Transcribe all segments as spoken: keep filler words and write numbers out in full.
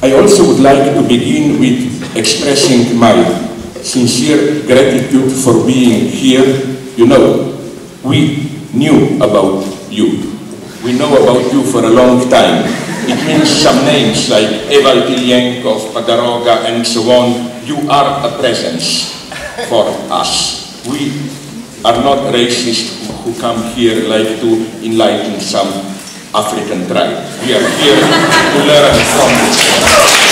I also would like to begin with expressing my sincere gratitude for being here. You know, we knew about you. We know about you for a long time. It means some names like Evald Ilienkov, Padaroga, and so on. You are a presence for us. We are not racists who come here like to enlighten some African tribe. We are here to learn from you.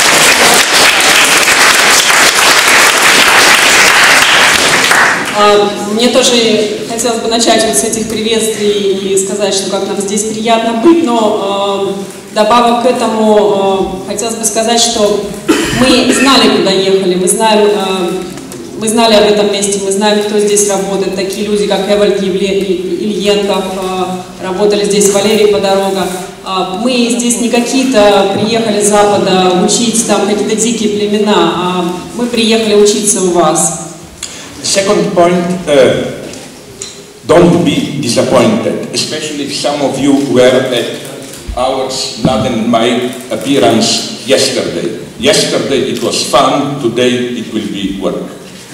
Мне тоже хотелось бы начать вот с этих приветствий и сказать, что как нам здесь приятно быть, но э, добавок к этому э, хотелось бы сказать, что мы знали, куда ехали, мы знаем, э, мы знали об этом месте, мы знаем, кто здесь работает, такие люди, как Эвальд Ильенков, э, работали здесь Валерий Подорога. Э, мы здесь не какие-то приехали с Запада учить там какие-то дикие племена, а мы приехали учиться у вас. Second point, uh, don't be disappointed, especially if some of you were at ours, Vlad and my appearance yesterday. Yesterday it was fun, today it will be work.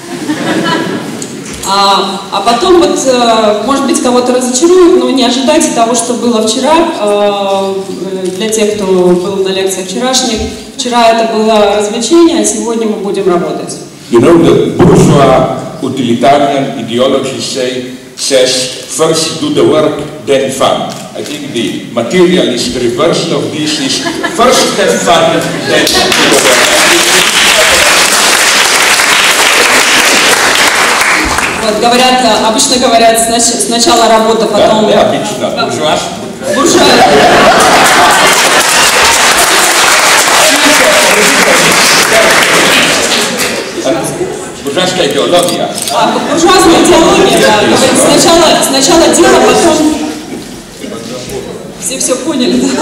А, а потом вот, может быть, кого-то разочарует, но не ожидайте того, что было вчера. Для тех, кто был на лекциях вчерашних, вчера это было развлечение, а сегодня мы будем работать. You know, the bourgeois utilitarian ideology say, says, first do the work, then fun. I think the materialist reversal of this is, first have fun, then do the work. Вот, говорят, обычно говорят, сначала работа, потом... Да, да, обычно, буржуа. Буржуа. Буржуазская идеология. А, буржуазская идеология, да. Сначала, сначала дело, потом... Все все поняли, да?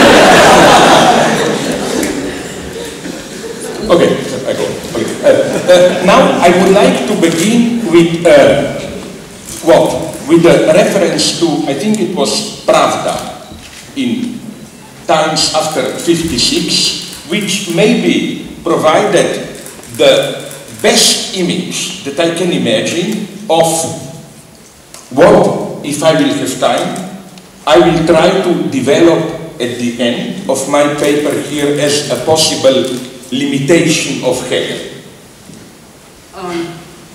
Okay, I go. Okay. Uh, uh, now I would like to begin with uh, what? With a reference to, I think it was Pravda in times after fifty-six, which maybe provided the best image that I can imagine of what, if I will have time, I will try to develop at the end of my paper here as a possible limitation of Hegel. Um.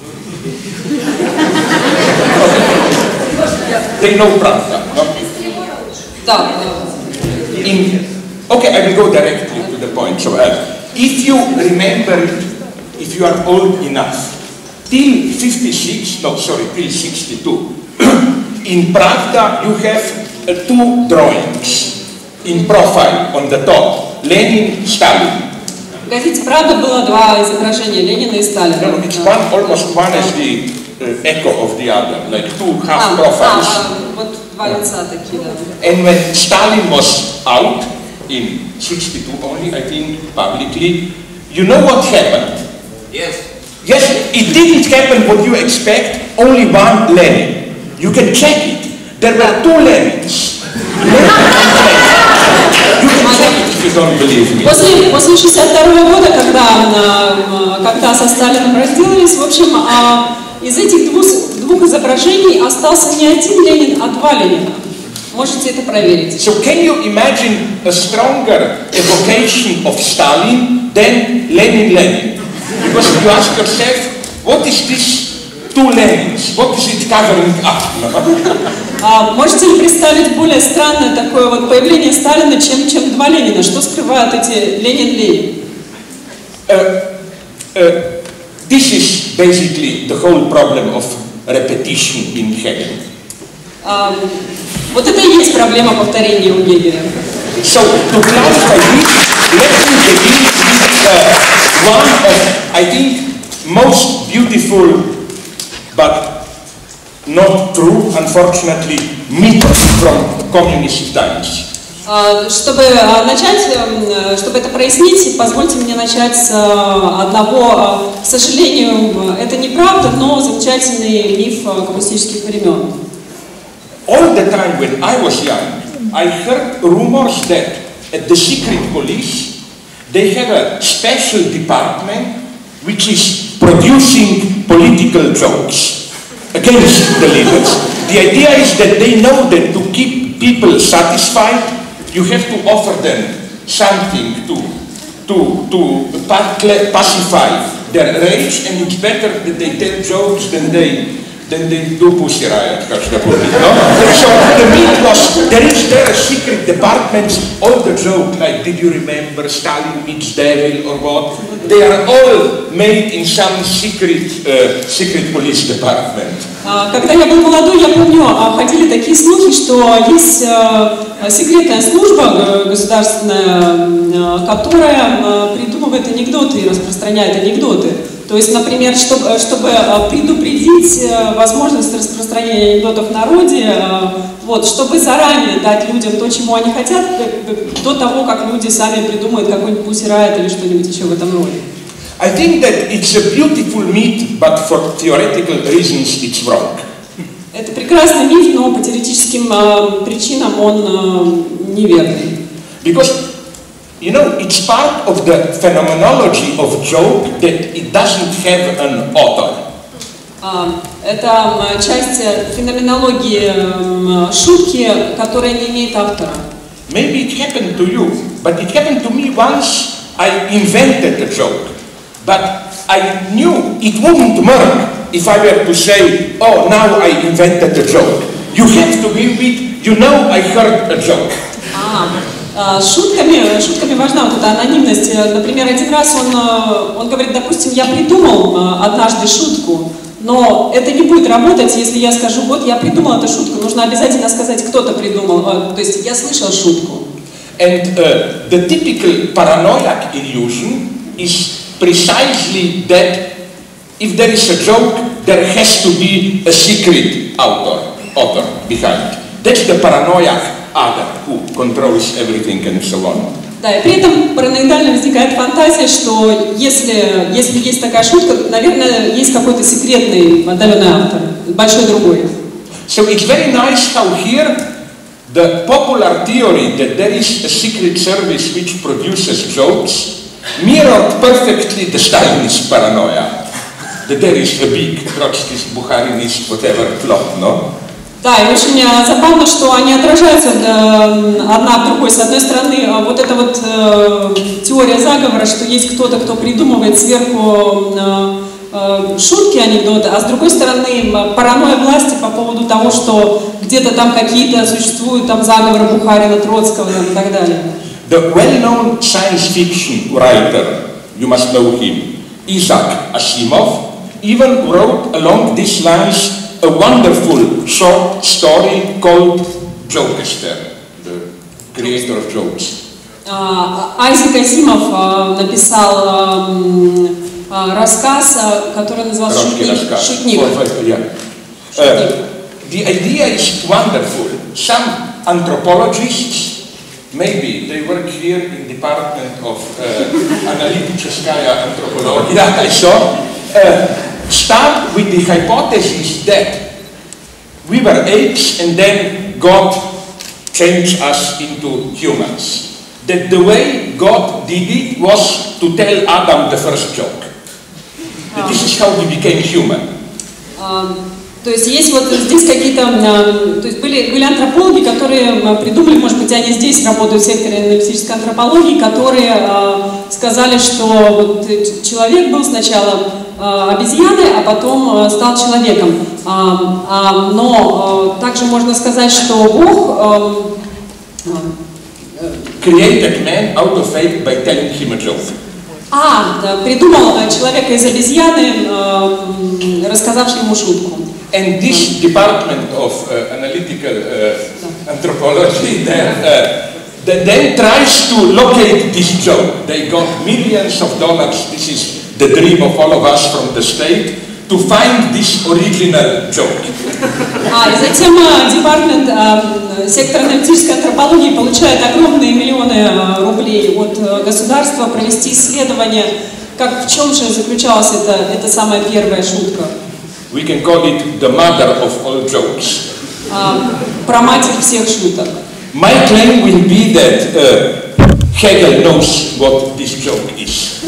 They know Pravda, no? Да. In, okay, I will go directly to the point. So, uh, if you remember, if you are old enough, till fifty-six, no, sorry, till sixty-two, in Pravda you have uh, two drawings in profile on the top, Lenin, Stalin. В газете «Правда» было два изображения, Ленина и Сталина. No, it's one, almost one as the uh, echo of the other, like two half profiles. А, вот два лица такие, да. And when Stalin was out in sixty-two only, I think, publicly, you know what happened? Yes. Yes, it didn't happen what you expect, only one Lenin. You can check it. There were two Lenins. You can check it if you don't believe me. После, после шестьдесят второго года, когда, когда со Сталином разделались, в общем, из этих двух, двух изображений остался не один Ленин, а два Ленина. Можете это проверить. So can you imagine a stronger evocation of Stalin than Lenin-Lenin? Because you ask yourself, what is this two Lenins? What is it covering up? А, можете ли представить более странное такое вот появление Сталина, чем, чем два Ленина? Что скрывают эти Ленин-Ленин? Uh, uh, this is basically the whole problem of repetition in Hegel. А, вот это и есть проблема повторения у Гегеля. So, to clarify this, let me begin with uh, one of, I think, most beautiful, but not true, unfortunately, myths from communist times. Чтобы начать, чтобы это прояснить, позвольте мне начать с одного, к сожалению, это неправда, но замечательный миф коммунистических времен. All the time when I was young, I heard rumors that at the secret police they have a special department which is producing political jokes against the leaders. The idea is that they know that to keep people satisfied, you have to offer them something to, to, to pacify their rage, and it's better that they tell jokes than they Then they do Pussy Riot, no? So the myth was, there is there a secret department, all the joke, like did you remember Stalin meets devil or what? They are all made in some secret, uh, secret police department. Когда я был молодой, я помню, ходили такие слухи, что есть секретная служба государственная, которая придумывает анекдоты и распространяет анекдоты. То есть, например, чтобы, чтобы предупредить возможность распространения анекдотов в народе, вот, чтобы заранее дать людям то, чему они хотят, до того, как люди сами придумают какой-нибудь Pussy Riot или что-нибудь еще в этом роде. I think that it's a beautiful myth, but for theoretical reasons it's wrong. Это прекрасный миф, но по теоретическим э, причинам он э, неверный. Because, you know, it's part of the phenomenology of joke that it doesn't have an author. Uh, это часть феноменологии э, шутки, которая не имеет автора. Maybe it happened to you, but it happened to me once. I invented a joke. But I knew it wouldn't work if I were to say, oh, now I invented a joke. You have to be with, you know, I heard a joke. А, шутками, шутками важна вот эта анонимность. Например, один раз он, он говорит, допустим, я придумал однажды шутку, но это не будет работать, если я скажу, вот я придумал эту шутку. Нужно обязательно сказать, кто-то придумал. То есть я слышал шутку. And uh, the typical paranoid illusion is precisely that if there is a joke, there has to be a secret author, author behind. That's the paranoia other who controls everything and so on. Да, и при этом параноидально возникает фантазия, что если, если есть такая шутка, наверное, есть какой-то секретный отдаленный автор, большой другой. So it's very nice how here the popular theory that there is a secret service which produces jokes mirrored perfectly the Stalinist paranoia, that there is a big Trotskyist, Bukharinist, whatever plot, no? Да, и очень забавно, что они отражаются одна в другой. С одной стороны, вот эта вот э, теория заговора, что есть кто-то, кто придумывает сверху э, э, шутки, анекдоты, а с другой стороны, паранойя власти по поводу того, что где-то там какие-то существуют там заговоры Бухарина, Троцкого и так далее. The well-known science fiction writer, you must know him, Isaac Asimov, even wrote along these lines a wonderful short story called Jokester, the creator of jokes. Айзек Азимов написал рассказ, который назывался «Шутник». The idea is wonderful. Some anthropologists, maybe they work here in the Department of uh, Analyticheskaya Anthropologia, I saw, uh, start with the hypothesis that we were apes and then God changed us into humans. That the way God did it was to tell Adam the first joke. That this is how we became human. Um. То есть есть вот здесь какие-то, то есть были, были антропологи, которые придумали, может быть, они здесь работают в секторе аналитической антропологии, которые э, сказали, что вот человек был сначала э, обезьяной, а потом э, стал человеком. А, а, но э, также можно сказать, что Бог э, э, created man out of ape by telling him a joke. А, да, придумал человека из обезьяны, э, рассказавший ему шутку. And this department of uh, analytical uh, anthropology then, uh, then tries to locate this joke. They got millions of dollars, this is the dream of all of us from the state, to find this original joke. А, и затем департамент, э, сектор аналитической антропологии получает огромные миллионы рублей от государства провести исследование, как в чем же заключалась эта, эта самая первая шутка. We can call it the mother of all jokes. Uh, про матерь всех шуток. My claim will be that uh, Hegel knows what this joke is.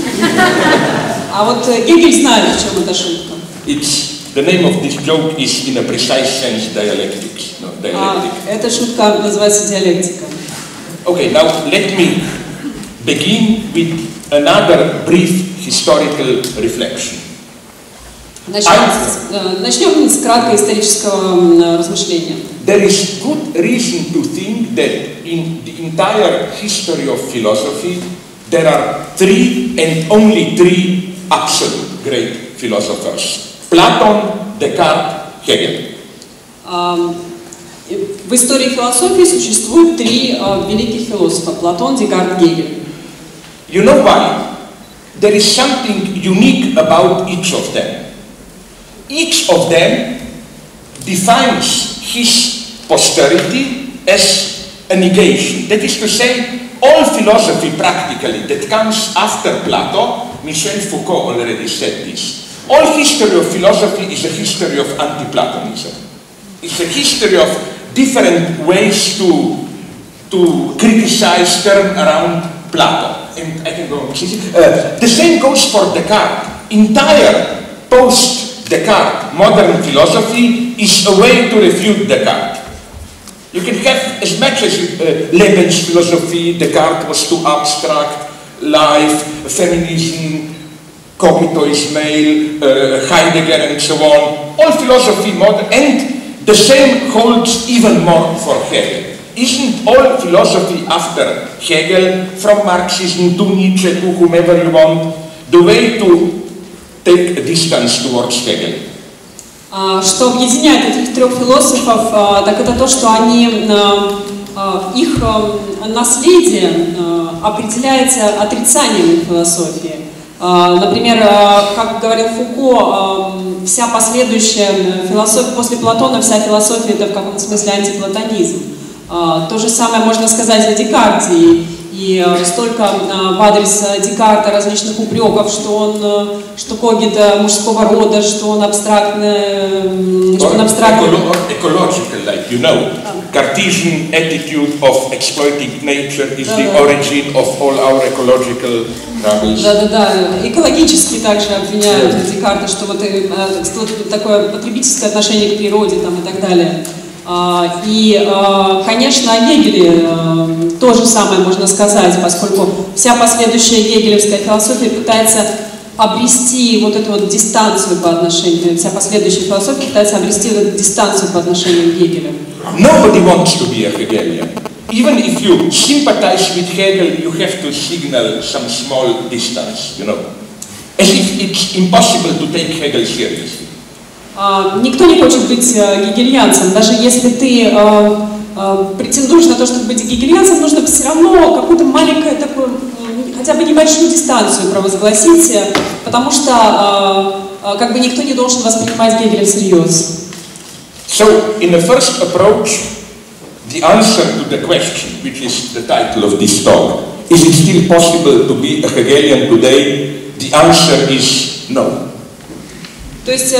А вот Гегель знает, в чем эта шутка. It's, the name of this joke is in a precise sense dialectics. No, dialectic. А, эта шутка называется диалектика. Okay, now let me begin with another brief historical reflection. Начнем, I, начнем с краткого исторического размышления. There is good reason to think that in the entire history of philosophy there are three and only three absolute great philosophers: Platon, Descartes, Hegel. Um, в истории философии существует три uh, великих философа: Платон, Декарт, Гегель. You know why? There is something unique about each of them. Each of them defines his posterity as a negation. That is to say, all philosophy practically that comes after Plato, Michel Foucault already said this, all history of philosophy is a history of anti-Platonism. It's a history of different ways to, to criticize, turn around Plato. And I can go on. Uh, the same goes for Descartes. Entire post-Descartes modern philosophy is a way to refute Descartes. You can have as much as uh, Lebensphilosophie, Descartes was too abstract, life, feminism, cogito is male, uh, Heidegger and so on. All philosophy modern, and the same holds even more for Hegel. Isn't all philosophy after Hegel, from Marxism to Nietzsche to whomever you want, the way to take a distance towards Hegel? Что объединяет этих трех философов, так это то, что они, их наследие определяется отрицанием философии. Например, как говорил Фуко, вся последующая философия, после Платона вся философия — это в каком-то смысле антиплатонизм. То же самое можно сказать о Декарте, и столько в адрес Декарта различных упреков, что он, что когито мужского рода, что он абстрактный, что он абстрактный. Ecological, like you know, Cartesian attitude of exploiting nature is the origin of all our ecological troubles. Да, да, да. Экологически также обвиняют Декарта, что вот такое потребительское отношение к природе там и так далее. И, конечно, о Гегеле то же самое можно сказать, поскольку вся последующая гегелевская философия пытается обрести вот эту вот дистанцию по отношению, вся последующая философия пытается обрести вот эту дистанцию по отношению к Гегелю. Nobody wants to be a Hegelian. Even if you sympathize with Hegel, you have to signal some small distance, you know, as if it's impossible to take Hegel seriously. Никто не хочет быть гегельянцем. Даже если ты э, э, претендуешь на то, чтобы быть гегельянцем, нужно все равно какую-то маленькую такую, хотя бы небольшую дистанцию провозгласить, потому что э, э, как бы никто не должен воспринимать Гегеля всерьез. So, in the first approach, the answer to the question, which is the title of this talk, is it still possible to be a Hegelian today? The answer is no. То есть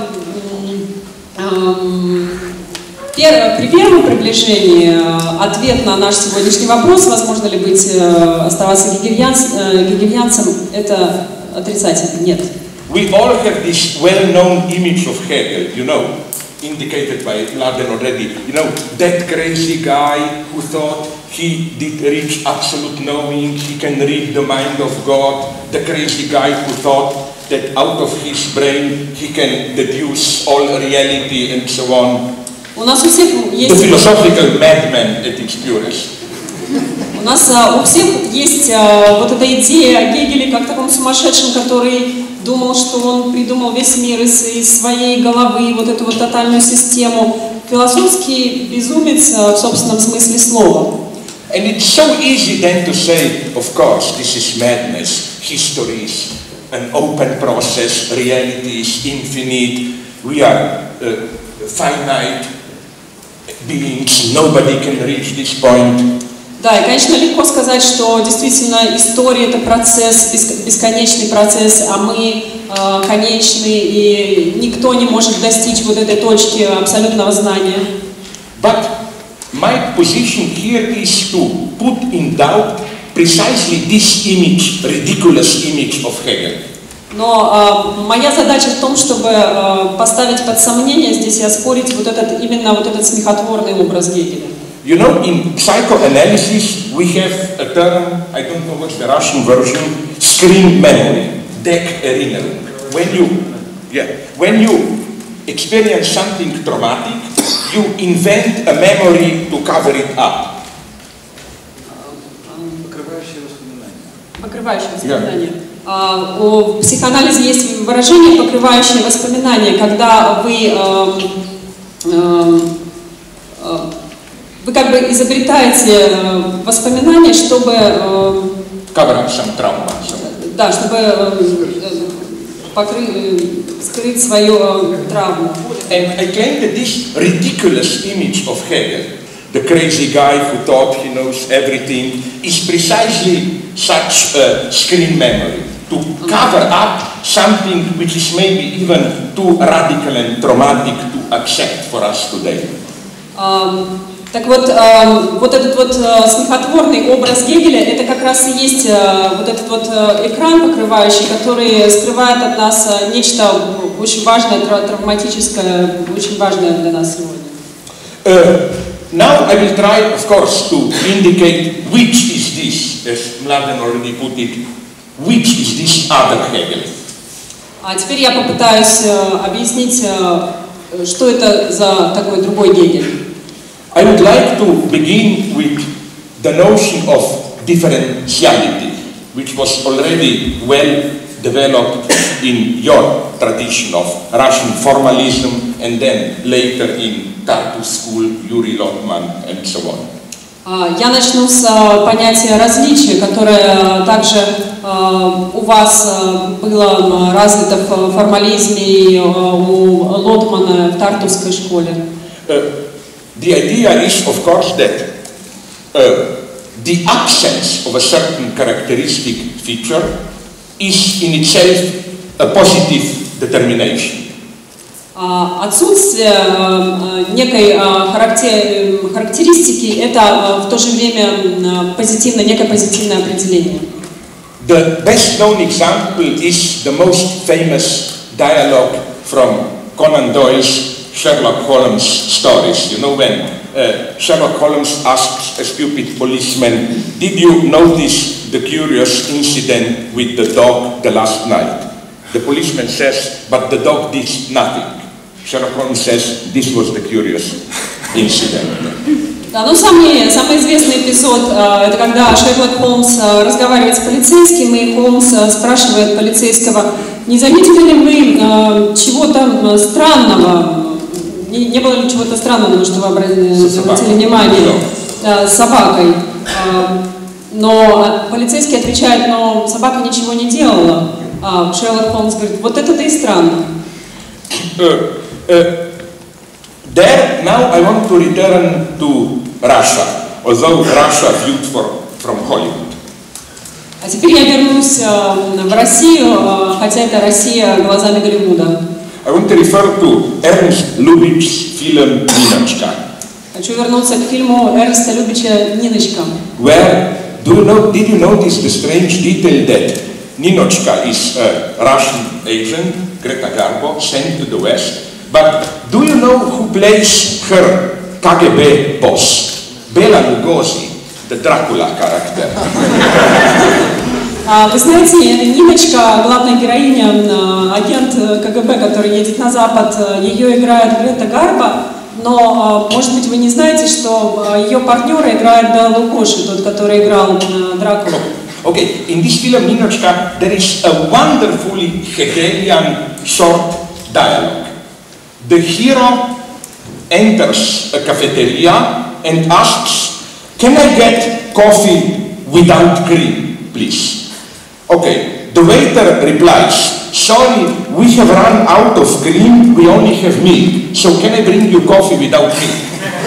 при первом приближении ответ на наш сегодняшний вопрос, возможно ли быть, оставаться гегельянцем, это отрицательно, нет. We all have this well-known image of Hegel, you know, indicated by Mladen already. You know, that crazy guy who thought he did reach absolute knowing, he can read the mind of God, the crazy guy who thought that out of his brain he can deduce all reality and so on. У нас у всех есть... The philosophical madman at its purest. У нас у всех есть вот эта идея о Гегеле как таком сумасшедшем, который думал, что он придумал весь мир из, из своей головы, вот эту вот тотальную систему. Философский безумец в собственном смысле слова. And it's so easy then to say, of course, this is madness. History is an open process, reality is infinite, we are uh, finite beings, nobody can reach this point. Да, и, конечно, легко сказать, что действительно история — это процесс, бесконечный процесс, а мы э, конечны, и никто не может достичь вот этой точки абсолютного знания. But my position here is to put in doubt precisely this image, ridiculous image of Hegel. Но э, моя задача в том, чтобы э, поставить под сомнение здесь и оспорить вот этот, именно вот этот смехотворный образ Гегеля. You know, in psychoanalysis we have a term, I don't know what's the Russian version, screen memory, Deck-Erinnerung. When you, yeah, when you experience something traumatic, you invent a memory to cover it up. Покрывающее воспоминание. Покрывающее воспоминание. Yeah. Uh, в психоанализе есть выражение «покрывающее воспоминание», когда вы, uh, uh, uh, вы как бы изобретаете uh, воспоминания, чтобы uh, cover some trauma. Да, чтобы uh, покрыть, скрыть свою uh, травму. And I claim that this ridiculous image of Hegel, the crazy guy who thought he knows everything, is precisely such a screen memory. To cover up something which is maybe even too radical and traumatic to accept for us today. Um, так вот, um, вот этот вот uh, смехотворный образ Гегеля, это как раз и есть uh, вот этот вот uh, экран покрывающий, который скрывает от нас uh, нечто очень важное, тра травматическое, очень важное для нас сегодня. Uh, now I will try, of course, to indicate which is this, as Mladen already put it. Which is this other Hegel? А теперь я попытаюсь uh, объяснить, uh, что это за такой другой Гегель. I would like to begin with the notion of differentiality, which was already well developed in your tradition of Russian formalism, and then later in Tartu School, Yuri Lotman, and so on. Я начну с понятия различия, которое также у вас было развито в формализме и у Лотмана в Тартусской школе. The idea is, of course, that uh, the absence of a certain characteristic feature is in itself a positive determination. Отсутствие некой характеристики – это в то же время позитивное, некое позитивное определение. The best known example is the most famous dialogue from Conan Doyle's Sherlock Holmes stories. You know, when uh, Sherlock Holmes asks a stupid policeman, "Did you notice the curious incident with the dog the last night?" The policeman says, "But the dog did nothing." Sherlock Holmes says, "This was the curious incident." Да, ну самый, самый известный эпизод, э, это когда Шерлок Холмс э, разговаривает с полицейским, и Холмс э, спрашивает полицейского, не заметили ли вы э, чего-то странного, не, не было ли чего-то странного, на что вы обратили внимание, э, с собакой. Э, но полицейский отвечает, но собака ничего не делала. А Шерлок Холмс говорит, вот это-то и странно. Uh, uh, there, now I want to return to Russia, although Russia viewed for, from Hollywood. А теперь я вернусь э, в Россию, э, хотя это Россия глазами Голливуда. I want to refer to Ernst Lubitsch's film Ninotchka. Хочу вернуться к фильму Эрнста Любича «Ниночка». Where, do you know, did you notice the strange detail that Ninotchka is a Russian agent, Greta Garbo, sent to the West, but do you know who plays her K G B boss? Bela Lugosi, the Dracula character. Вы знаете, Ниночка, главная героиня, агент Ка Гэ Бэ, который едет на Запад, ее играет Грета Гарбо, но, может быть, вы не знаете, что ее партнера играет Бела Лугоши, тот, который играл Дракулу. Okay, in this film Ninotchka, there is a wonderfully Hegelian short dialogue. The hero enters a cafeteria and asks, "Can I get coffee without cream, please?" Okay, the waiter replies, "Sorry, we have run out of cream, we only have milk, so can I bring you coffee without milk?"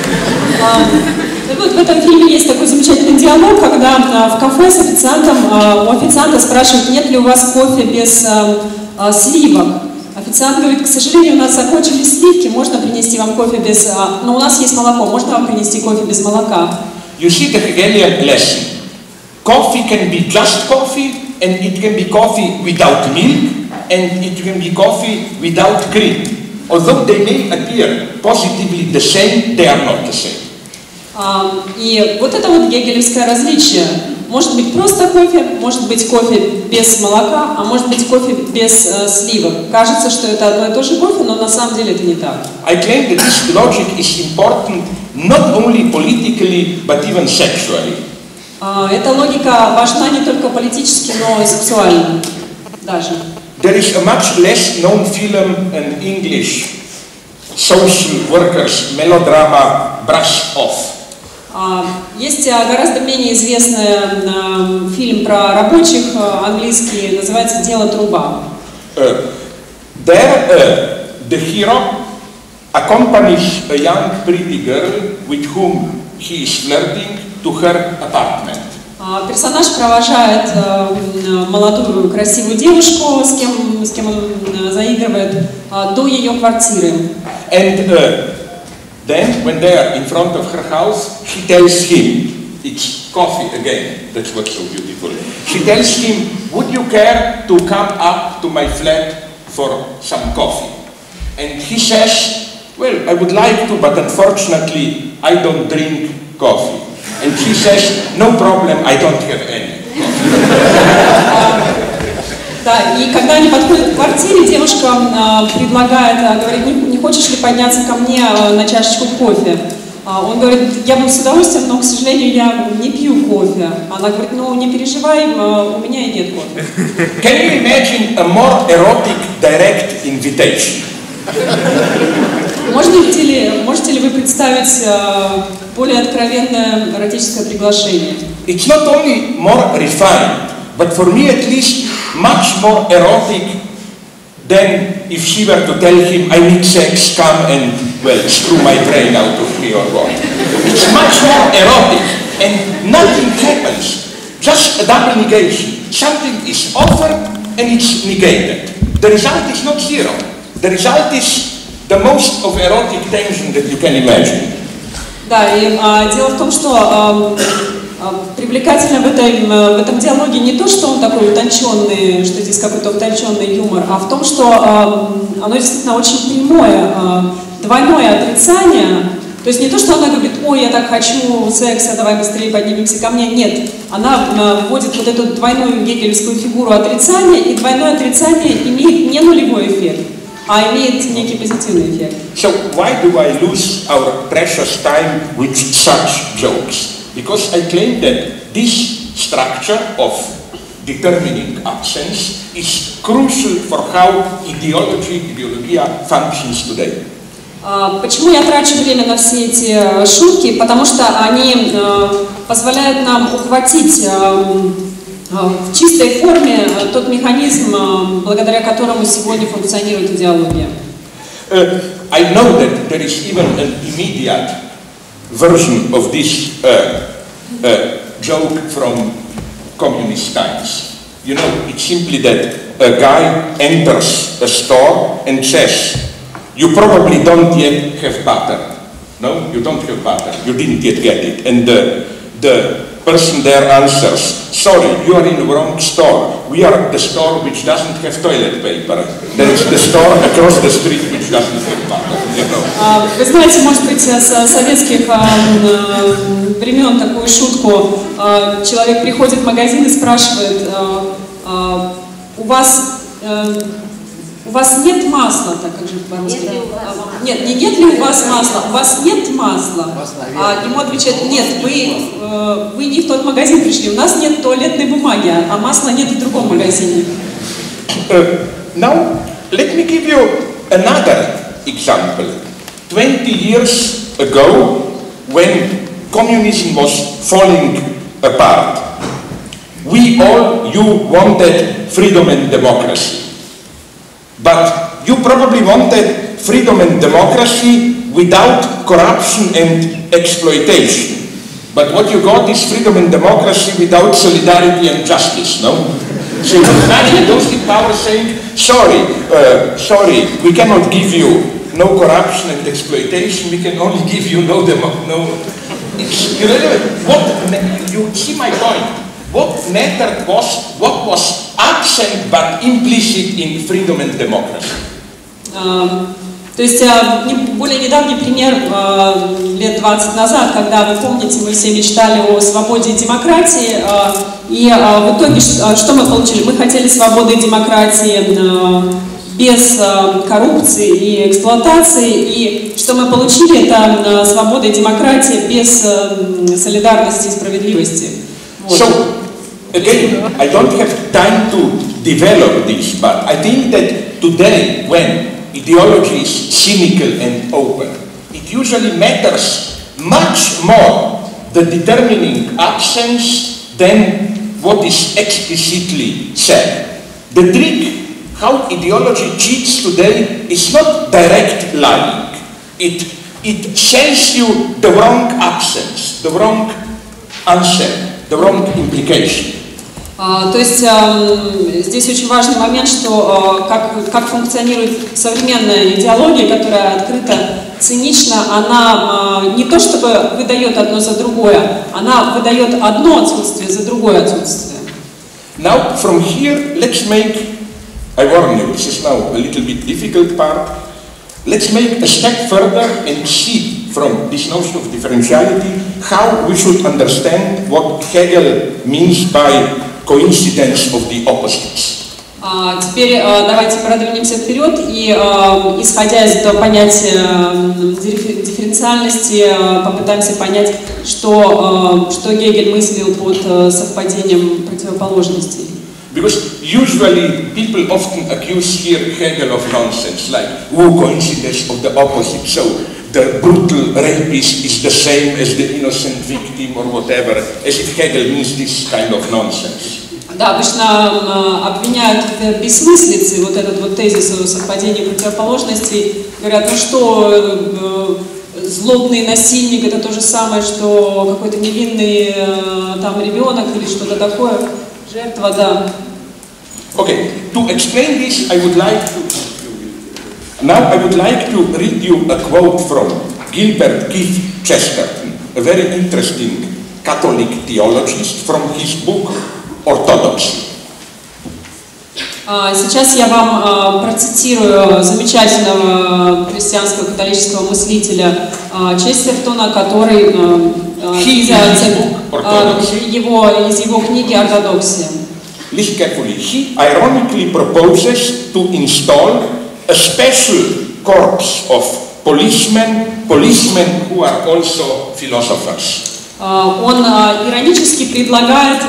Вот в этом фильме есть такой замечательный диалог, когда в кафе с официантом, у официанта спрашивают, нет ли у вас кофе без сливок. Официант говорит, к сожалению, у нас закончились сливки, можно принести вам кофе без... Но у нас есть молоко, можно вам принести кофе без молока? You see the Hegelian lesson. coffee can be just coffee, and it can be coffee without milk, and it can be coffee without cream. Although they may appear positively the same, they are not the same. А, и вот это вот гегелевское различие. Может быть просто кофе, может быть кофе без молока, а может быть кофе без э, сливок. Кажется, что это одно и то же кофе, но на самом деле это не так. I claim that this logic is important not only politically, but even sexually. А, эта логика важна не только политически, но и сексуально даже. There is a much less known film in English, social workers melodrama Brush Off. Есть гораздо менее известный э, фильм про рабочих, э, английский, называется «Дело труба». Uh, there, uh, the hero accompanies a young pretty girl with whom he is flirting to her apartment. Персонаж провожает э, молодую красивую девушку, с кем, с кем он заигрывает, э, до ее квартиры. And uh, then, when they are in front of her house, she tells him, it's coffee again, that's what's so beautiful. She tells him, would you care to come up to my flat for some coffee? And he says, well, I would like to, but unfortunately, I don't drink coffee. And she says, no problem, I don't have any. Да, и когда они подходят к квартире, девушка э, предлагает, э, говорит, не, не хочешь ли подняться ко мне э, на чашечку кофе? А он говорит, я бы с удовольствием, но, к сожалению, я не пью кофе. Она говорит, ну не переживай, э, у меня и нет кофе. Can you imagine a more erotic direct invitation? Можете ли, можете ли вы представить э, более откровенное эротическое приглашение? It's not only more refined, but for me at least much more erotic than if she were to tell him, I need sex, come and, well, screw my brain out of me or what. It's much more erotic and nothing happens, just a double negation. Something is offered and it's negated. The result is not zero. The result is the most of erotic tension that you can imagine. Да, и а, дело в том, что а, а, привлекательно в, этой, в этом диалоге не то, что он такой утонченный, что здесь какой-то утонченный юмор, а в том, что а, оно действительно очень прямое, а, двойное отрицание. То есть не то, что она говорит, ой, я так хочу секса, давай быстрее поднимемся ко мне. Нет, она а, вводит вот эту двойную гегелевскую фигуру отрицания, и двойное отрицание имеет не нулевой эффект, а имеет некий позитивный эффект. So why do I lose our precious time with such jokes? Because I claim that this structure of determining absence is crucial for how ideology, ideologia functions today. Почему я трачу время на все эти шутки? Потому что они позволяют нам ухватить в чистой форме тот механизм, благодаря которому сегодня функционирует идеология. Uh, I know that there is even an immediate version of this uh, uh, joke from communist times. You know, it's simply that a guy enters a store and says, you probably don't yet have butter. No, you don't have butter. You didn't yet get it. And the, the person there answers, sorry, you are in the wrong store. We are the store which doesn't have toilet paper. There is the store across the street which doesn't have butter. You know. Вы знаете, может быть, с советских времен такую шутку. Человек приходит в магазин и спрашивает, у вас... У вас нет масла, так как же по-русски? Нет, нет, не нет ли у вас масла? У вас нет масла? А ему отвечают, нет, вы, э, вы не в тот магазин пришли, у нас нет туалетной бумаги, а масла нет в другом магазине. Uh, now, let me give you another example. Twenty years ago, when communism was falling apart, we all, you wanted freedom and democracy. But you probably wanted freedom and democracy without corruption and exploitation. But what you got is freedom and democracy without solidarity and justice, no? So you imagine those in power saying, sorry, uh, sorry, we cannot give you no corruption and exploitation, we can only give you no demo, no... It's, you know, what, you see my point. What mattered was what was absent but implicit in freedom and democracy. То есть более недавний пример лет двадцать назад, когда, вы помните, мы все мечтали о свободе и демократии, и в итоге что мы получили? Мы хотели свободы и демократии без коррупции и эксплуатации, и что мы получили, это свобода и демократия без солидарности и справедливости. Вот. So, again, I don't have time to develop this, but I think that today, when ideology is cynical and open, it usually matters much more the determining absence than what is explicitly said. The trick how ideology cheats today is not direct lying. It, it sells you the wrong absence, the wrong answer, the wrong implication. Uh, то есть uh, здесь очень важный момент, что uh, как, как функционирует современная идеология, которая открыто цинична, она uh, не то чтобы выдает одно за другое, она выдает одно отсутствие за другое отсутствие. Now, from here, let's make, I warn you, this is now a little bit difficult part, let's make a step further and see from this notion of differentiality how we should understand what Hegel means by coincidence of the opposites. Uh, теперь uh, давайте продвинемся вперед и, uh, исходя из этого понятия uh, дифференциальности, uh, попытаемся понять, что, uh, что Гегель мыслил под uh, совпадением противоположностей. Because usually people often accuse here Hegel of nonsense, like, oh, coincidence of the opposite, so the brutal rapist is the same as the innocent victim or whatever, as if Hegel means this kind of nonsense. Да, обычно обвиняют в бессмыслице вот этот вот тезис о совпадении противоположностей. Говорят, ну что, злобный насильник это то же самое, что какой-то невинный там ребенок или что-то такое. Жертва, да. Okay, to explain this, I would like to, now I would like to read you a quote from Gilbert Keith Chesterton, a very interesting Catholic theologist, from his book Orthodoxy. Сейчас я вам процитирую замечательного христианского католического мыслителя Честертона, который его, из его книги «Ортодоксия». Listen carefully. He ironically proposes to install a special corps of policemen, policemen who are also philosophers. Он иронически предлагает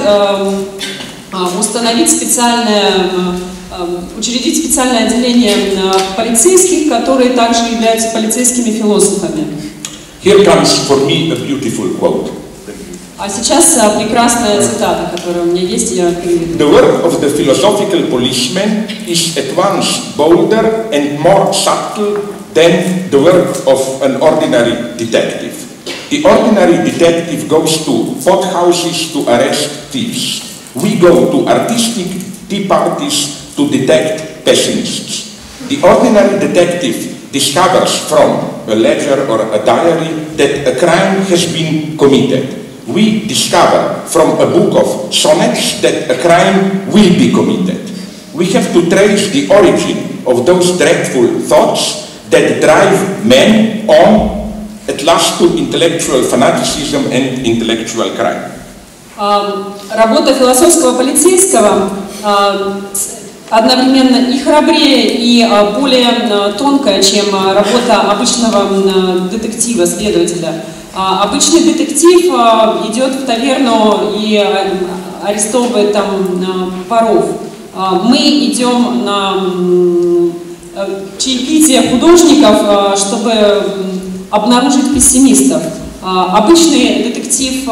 установить специальное, учредить специальное отделение полицейских, которые также являются полицейскими философами. Here comes for me a beautiful quote. А сейчас прекрасная цитата, которая у меня есть, я приведу. The work of the philosophical policeman is at once bolder and more subtle than the work of an ordinary detective. The ordinary detective goes to pothouses to arrest thieves. We go to artistic tea parties to detect pessimists. The ordinary detective discovers from a ledger or a diary that a crime has been committed. We discover from a book of sonnets that a crime will be committed. We have to trace the origin of those dreadful thoughts that drive men on at last to intellectual fanaticism and intellectual crime. Работа философского полицейского одновременно и храбрее, и более тонкая, чем работа обычного детектива, следователя. Обычный детектив идет в таверну и арестовывает там воров. Мы идем на чаепитие художников, чтобы обнаружить пессимистов. Обычный детектив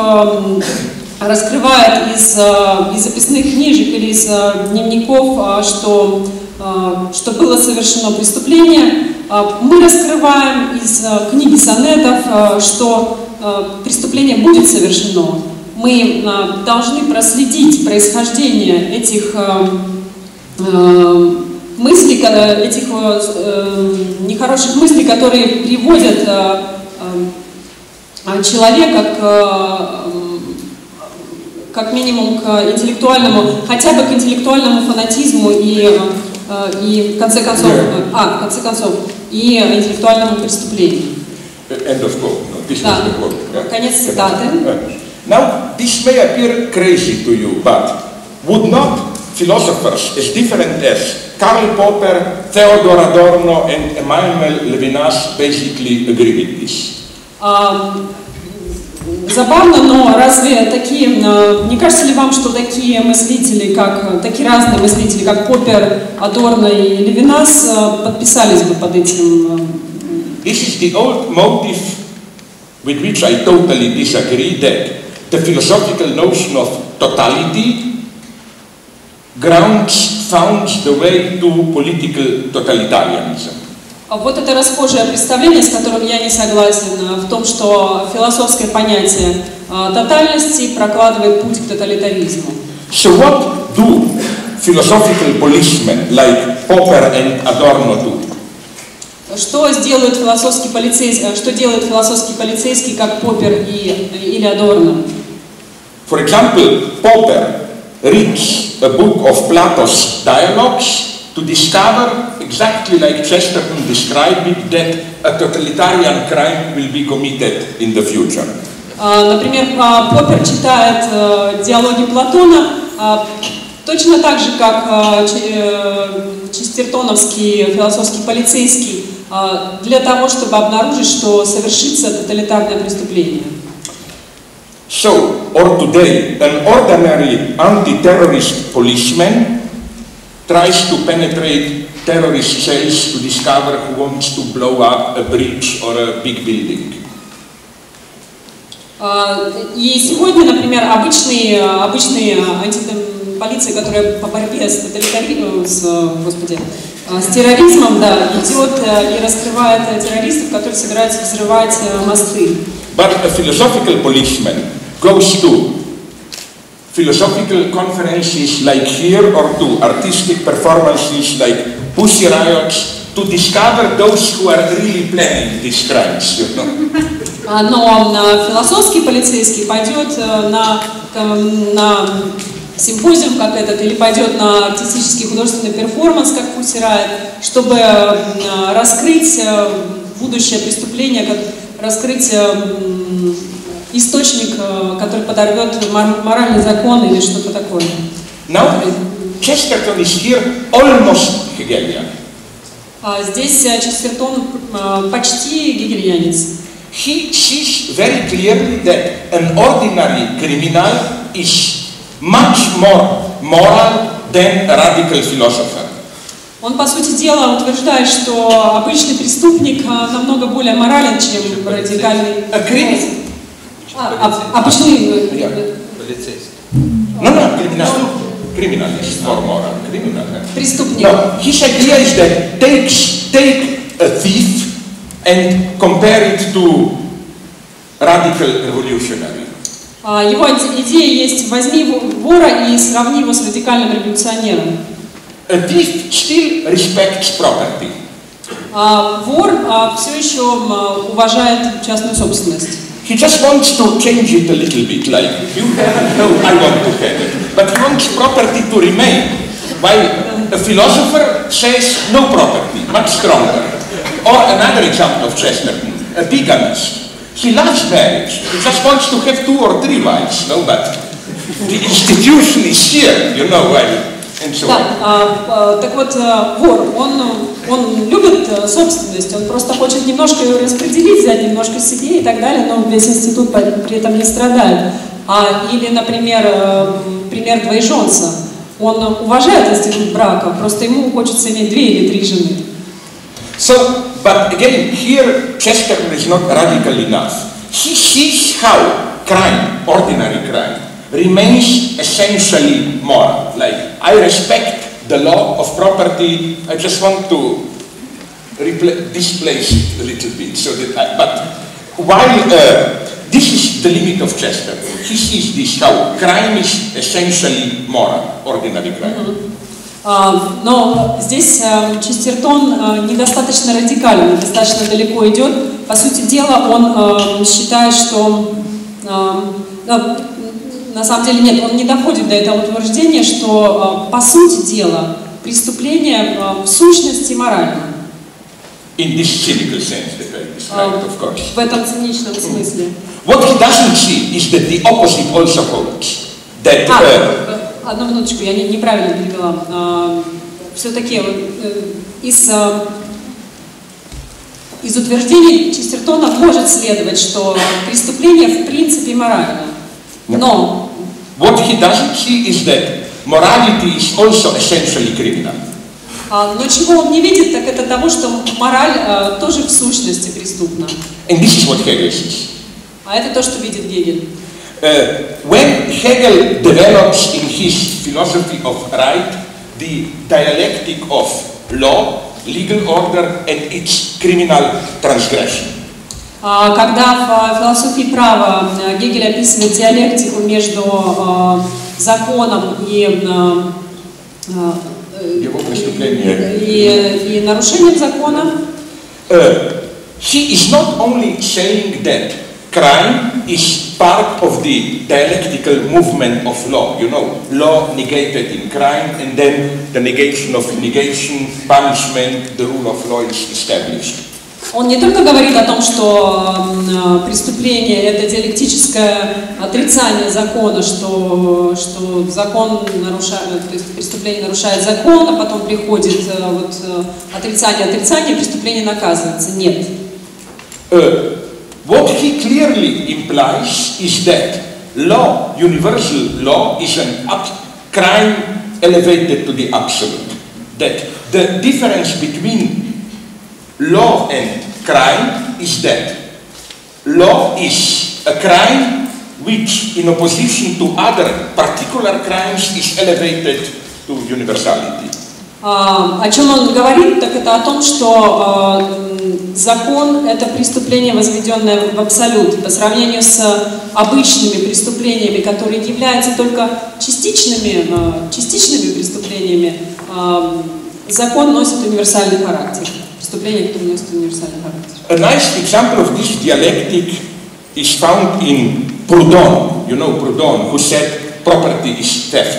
раскрывает из, из записных книжек или из дневников, что, что было совершено преступление. Мы раскрываем из книги сонетов, что преступление будет совершено. Мы должны проследить происхождение этих мыслей, этих нехороших мыслей, которые приводят человека к как минимум к интеллектуальному, хотя бы к интеллектуальному фанатизму и, и в конце концов, а, в конце концов, и интеллектуальному преступлению. End of quote. No, this Да. was the quote. Yeah. Конец цитаты. Now, this may appear crazy to you, but would not philosophers as different as Karl Popper, Theodor Adorno, and Emmanuel Levinas basically agree with this? А, забавно, но разве такие, не кажется ли вам, что такие мыслители, как, такие разные мыслители, как Поппер, Адорно и Левинас, подписались бы под этим? This is the old motive with which I totally disagree, that the philosophical notion of totality grounds, founds the way to political totalitarianism. Вот это расхожее представление, с которым я не согласен, в том, что философское понятие тотальности прокладывает путь к тоталитаризму. So what do philosophical policemen like Popper and Adorno do? Что сделают философский полицейский, что делает философский полицейский, как Поппер и, или Адорно? For example, Popper reads a book of Plato's Dialogues to discover, exactly like Chesterton described it, that a totalitarian crime will be committed in the future. Например, Поппер читает диалоги Платона точно так же, как честертоновский философский полицейский, для того, чтобы обнаружить, что совершится тоталитарное преступление. So, or today, an ordinary anti-terrorist policeman tries to penetrate terrorist cells to discover who wants to blow up a bridge or a big building. И сегодня, например, обычные, обычные антиполиция, которая по борьбе с тоталитаризмом, с, господи, с терроризмом, да, идет и раскрывает террористов, которые собираются взрывать мосты. But a philosophical policeman goes to philosophical conferences like here or to artistic performances like Pussy Riots to discover those who are really planning these crimes, you know? Но философский полицейский пойдет на, на симпозиум как этот или пойдет на артистический художественный перформанс, как Pussy Riot, чтобы раскрыть будущее преступление, раскрыть источник, который подорвет моральный закон или что-то такое. Now, Chesterton is here almost Hegelian. Здесь Честертон почти гегельянец. He sees very clearly that an ordinary criminal is much more moral than a radical philosopher. Он, по сути дела, утверждает, что обычный преступник намного более морален, чем радикальный. А, обычный полицейский. No, no, criminal. Criminal is more moral. Criminal. Преступник. No, his idea is that takes take a thief and compare it to radical revolutionary. Его идея есть: возьми вора и сравни его с радикальным революционером. A thief still respects property. Вор все еще уважает частную собственность. He just wants to change it a little bit, like you have it, no, I want to have it. But he wants property to remain. While a philosopher says no property, much stronger. Or another example of Chesterton, a bigamist. He loves marriage. He just wants to have two or three wives, no, but the institution is here, you know, and so on. Да, так вот, вор, он, он любит собственность, он просто хочет немножко ее распределить, взять немножко себе и так далее, но весь институт при этом не страдает. А, или, например, пример двоеженца. Он уважает институт брака, просто ему хочется иметь две или три жены. So, but again, here Chesterton is not radical enough. He sees how crime, ordinary crime, remains essentially moral. Like, I respect the law of property, I just want to displace it a little bit. So that I, but while uh, this is the limit of Chesterton, he sees this how crime is essentially moral, ordinary crime. Mm-hmm. Но здесь Честертон недостаточно радикален, недостаточно далеко идет. По сути дела, он считает, что на самом деле нет, он не доходит до этого утверждения, что по сути дела преступление в сущности морально. In this cynical sense that I described, of course. В этом циничном смысле. What he doesn't see is that the opposite also holds. That, а, uh, одну минуточку, я не, неправильно перевела. А, все-таки из, из утверждений Честертона может следовать, что преступление в принципе морально. Но what he doesn't see is that morality is also essentially criminal. Но чего он не видит, так это того, что мораль а, тоже в сущности преступна. And this is what Hegel sees. А это то, что видит Гегель. Uh, when Hegel develops in his philosophy of right the dialectic of law, legal order and its criminal transgression. Когда в философии права Гегель описывает диалектику между uh, законом и uh, Его преступление. И, и нарушением закона. Uh, he is not only saying that crime is part of the dialectical movement of law. You know, law negated in crime, and then the negation of negation, punishment, the rule of law is established. Он не только говорит о том, что э, преступление – это диалектическое отрицание закона, что, что закон нарушает, то есть преступление нарушает закон, а потом приходит э, вот, э, отрицание отрицания, преступление наказывается. Нет. Uh, what he clearly implies is that law, universal law, is an crime elevated to the absolute. That the difference between law and crime is that law is a crime which, in opposition to other particular crimes, is elevated to universality. А, о чем он говорит, так это о том, что а, закон – это преступление, возведенное в абсолют, по сравнению с обычными преступлениями, которые являются только частичными, а, частичными преступлениями. А, закон носит универсальный характер. Преступление, которое носит универсальный характер. A nice example of this dialectic is found in Proudhon. You know Proudhon, who said property is theft.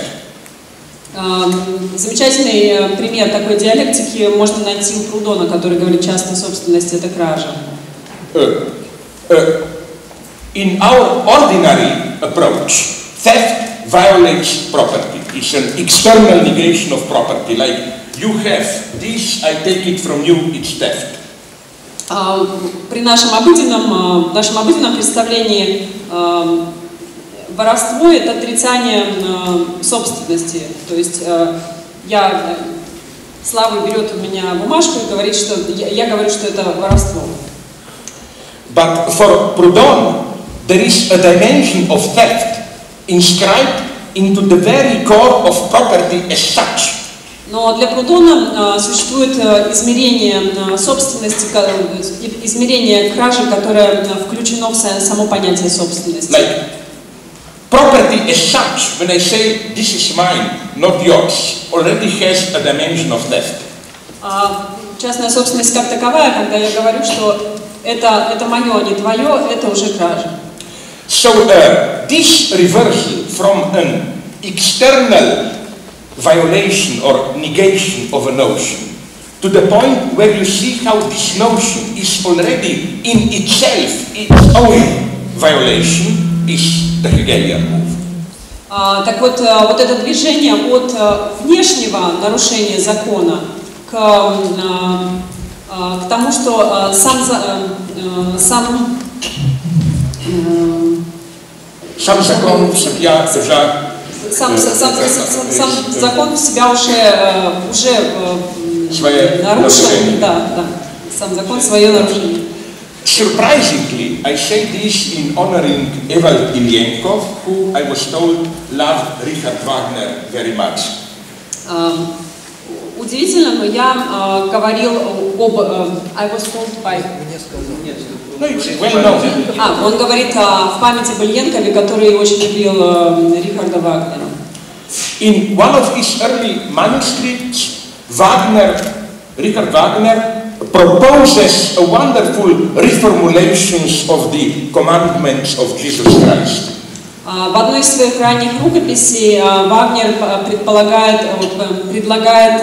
Замечательный пример такой диалектики можно найти у Прудона, который говорит, частная собственность – это кража. Uh, uh, in our ordinary approach, theft violates property. It's an external negation of property, like you have this, I take it from you, it's theft. При нашем обыденном, нашем обыденном представлении воровство – это отрицание собственности. То есть я, Слава берет у меня бумажку и говорит, что я, я говорю, что это воровство. But for Proudhon, there is a dimension of theft inscribed into the very core of property as such. Но для Прудона существует измерение собственности, измерение кражи, которое включено в само понятие собственности. Like, property as such, when I say this is mine, not yours, already has a dimension of theft. Частная собственность как таковая, когда я говорю, что это, это мое, а не твое, это уже кража. So uh, this reversal from an external violation or negation of a notion to the point where you see how this notion is already in itself its own violation is the Hegelian move. А, так вот, вот это движение от внешнего нарушения закона к, к тому, что сам, сам, сам закон в себя уже Сам, сам, сам, сам, сам закон в себя уже, уже нарушил, да, да, сам закон свое нарушение. Surprisingly, I say this in honoring Ewald Ilienkov, who I was told loved Richard Wagner very much. Uh, удивительно, но я uh, говорил об uh, I was told by. No, it's well known. А, он говорит uh, в памяти об Ильенкове, который очень любил uh, Рихарда Вагнера. In one of his early manuscripts, Wagner, Richard Wagner, proposes a wonderful reformulations of the commandments of Jesus Christ. В одной из своих ранних рукописей Вагнер предполагает, предлагает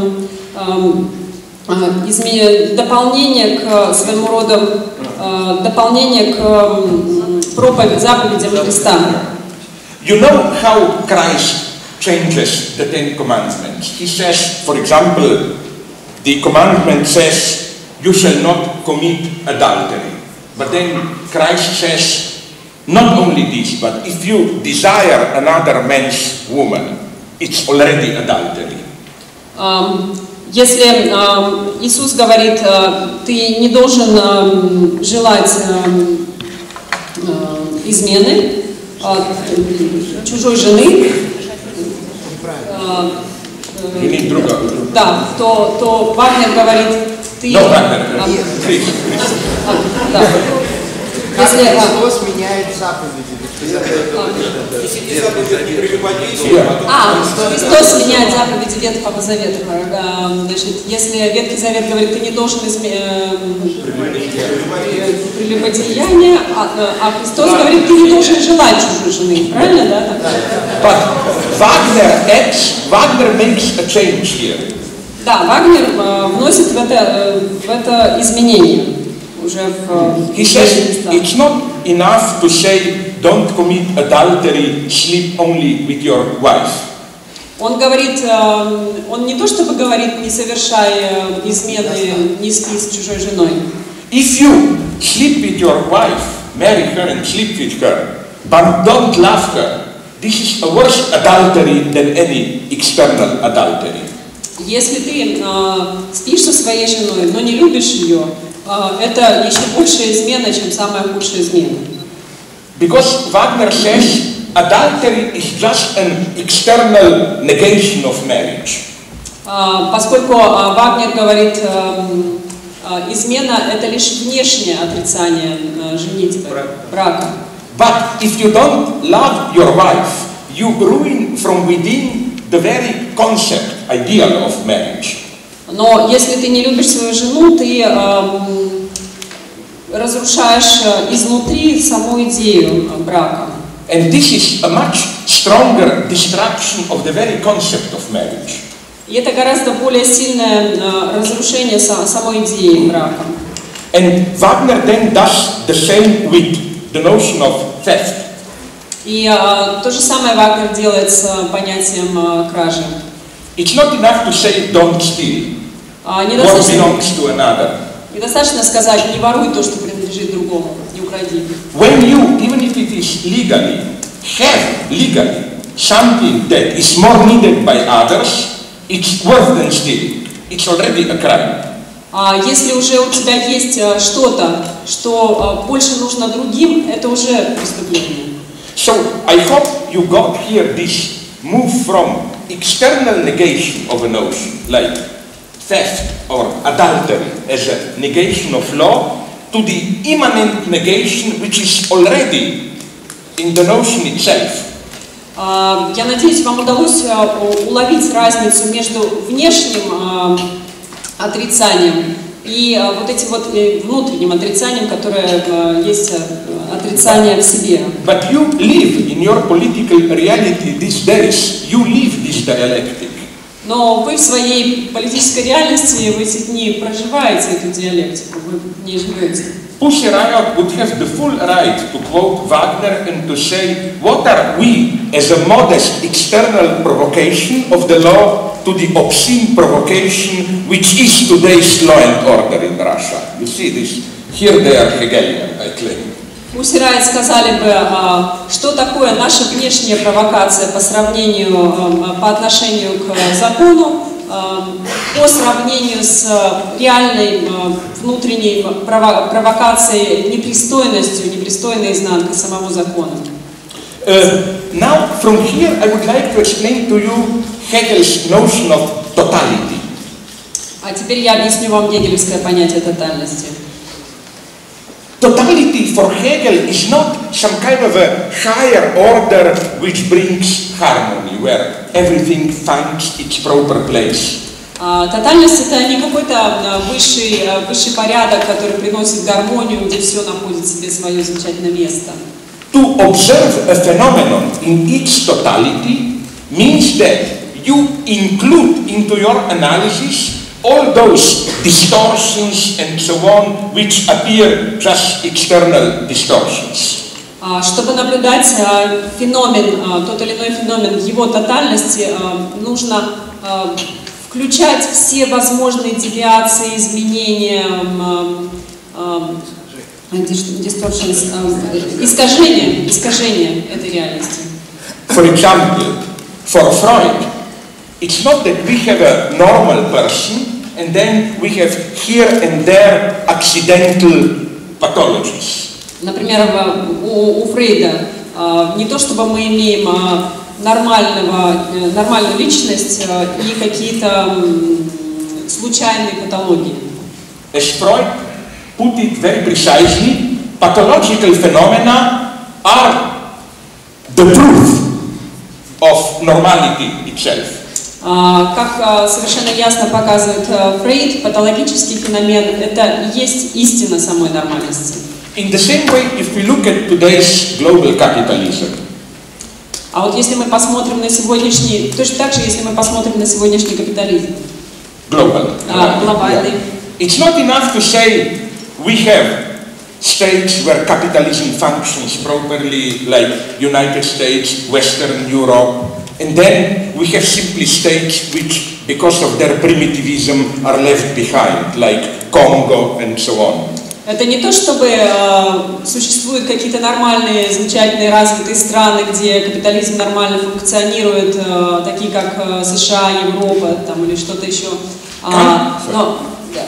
дополнение к своему роду, дополнение к проповедям, заповедям Христа. You know how Christ changes the Ten Commandments. He says, for example, the commandment says, you shall not commit adultery. But then Christ says, not only this, but if you desire another man's woman, it's already adultery. Um, если uh, Иисус говорит, uh, ты не должен uh, желать uh, uh, измены, uh, чужой жены, uh, uh, да, то, то Вагнер говорит, ты... No, Вагнер, а, Христос. А, да. Если, Христос меняет заповеди. А, Христос меняет заповеди Ветхого Завета. Значит, если Ветхий Завет говорит, ты не должен изменять прелюбодеяние, а Христос говорит, ты не должен желать чужой жены. Правильно, да? But Wagner adds, Wagner makes a change here. Да, Вагнер вносит в это, в это изменение. Уже в... He says it's not enough to say don't commit adultery, sleep only with your wife. Он говорит, он не то чтобы говорит, не совершай измены, не спи с чужой женой. If you sleep with your wife, marry her and sleep with her, but don't love her, this is a worse adultery than any external adultery. Если ты э, спишь со своей женой, но не любишь ее, э, это еще большая измена, чем самая худшая измена. Because Wagner says adultery is just an external negation of marriage. Э, поскольку э, Вагнер говорит, э, э, измена это лишь внешнее отрицание э, женитьбы, брака. But if you don't love your wife, you ruin from within the very concept, ideal of marriage. Но если ты не любишь свою жену, ты э, разрушаешь изнутри саму идею брака. And this is a much stronger destruction of the very concept of marriage. И это гораздо более сильное э, разрушение са самой идеи брака. And Wagner then does the same with the notion of theft. И э, то же самое Вагнер делает с понятием э, кражи. It's not enough to say don't steal. А, What недостаточно, belongs to another. недостаточно сказать не воруй то, что принадлежит другому, не укради. When you, even if it is legally, have legally something that is more needed by others, it's worse than stealing. It's already a crime. А если уже у тебя есть э, что-то, что э, больше нужно другим, это уже преступление. So I hope you got here this move from external negation of a notion, like theft or adultery as a negation of law, to the immanent negation which is already in the notion itself. Uh, я надеюсь, вам удалось uh, уловить разницу между внешним uh, отрицанием и uh, вот этим вот uh, внутренним отрицанием, которое uh, есть uh, отрицание в себе. But you live in your political reality these days. You live this dialectic. Но вы в своей политической реальности в эти дни проживаете эту диалектику, вы в ней живете. Pussy Riot would have the full right to quote Wagner and to say, what are we as a modest external provocation of the law to the obscene provocation which is today's law and order in Russia? You see this? Here they are Hegelian, I claim. Pussy Riot сказали бы, что такое наша внешняя провокация по сравнению, по отношению к закону, по сравнению с реальной внутренней провокацией, непристойностью, непристойной изнанкой самого закона. Uh, now, from here, I would like to explain to you Hegel's notion of totality. А теперь я объясню вам гегелевское понятие тотальности. Totality for Hegel is not some kind of a higher order which brings harmony, where everything finds its proper place. Тотальность это не какой-то высший, высший порядок, который приносит гармонию, где все находит себе свое замечательное место. to observe a phenomenon in its totality means that you include into your analysis all those distortions and so on which appear just external distortions. Чтобы наблюдать феномен, тот или иной феномен в его тотальности, нужно включать все возможные девиации, изменения, distortions, искажения, искажения этой реальности. For example, for Freud, it's not that we have a normal person and then we have here and there accidental pathologies. Например, у, у Фрейда не то чтобы мы имеем нормального, нормальную личность и какие-то случайные патологии. As Freud put it very precisely, pathological phenomena are the proof of normality itself. Как совершенно ясно показывает Фрейд, патологический феномен – это и есть истина самой нормальности. In the same way, if we look at today's global capitalism, а вот если мы посмотрим на сегодняшний, точно так же, если мы посмотрим на сегодняшний капитализм, global, а, глобальный, yeah. It's not enough to say we have states where capitalism functions properly, like United States, Western Europe, and then we have simply states which, because of their primitivism, are left behind, like Congo and so on. Это не то, чтобы э, существуют какие-то нормальные, замечательные, развитые страны, где капитализм нормально функционирует, э, такие как э, США, Европа там, или что-то еще. А, но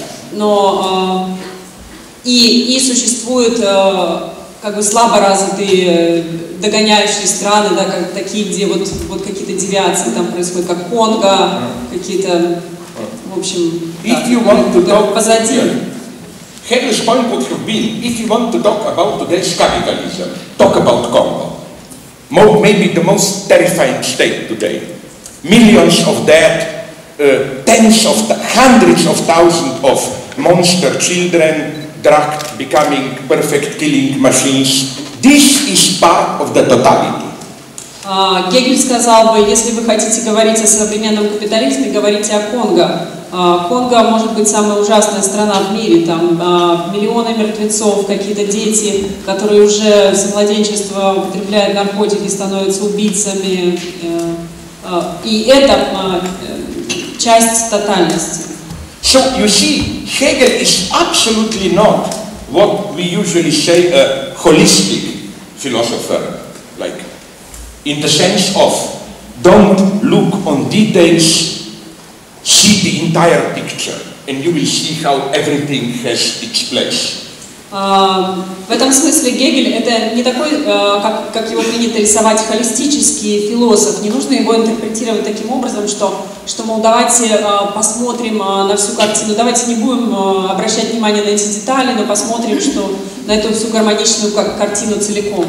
но э, и, и существуют э, как бы слабо развитые, догоняющие страны, да, как, такие, где вот, вот какие-то девиации там происходят, как Конго, какие-то, в общем, да, позади. Hegel's point would have been, if you want to talk about today's capitalism, talk about Congo. Maybe the most terrifying state today. Millions of dead, uh, tens of, hundreds of thousands of monster children, drugged, becoming perfect killing machines. This is part of the totality. Гегель сказал бы, если вы хотите говорить о современном капитализме, говорите о Конго. Конго может быть самая ужасная страна в мире, там миллионы мертвецов, какие-то дети, которые уже с младенчества употребляют наркотики, становятся убийцами, и это часть тотальности. So you see, Hegel is absolutely not what we usually say a holistic philosopher, like in the sense of don't look on details. See the entire picture, and you will see how everything has its place. В этом смысле Гегель это не такой, как, как его принято рисовать, холистический философ. Не нужно его интерпретировать таким образом, что, что мол, давайте посмотрим на всю картину, давайте не будем обращать внимание на эти детали, но посмотрим, что на эту всю гармоничную картину целиком.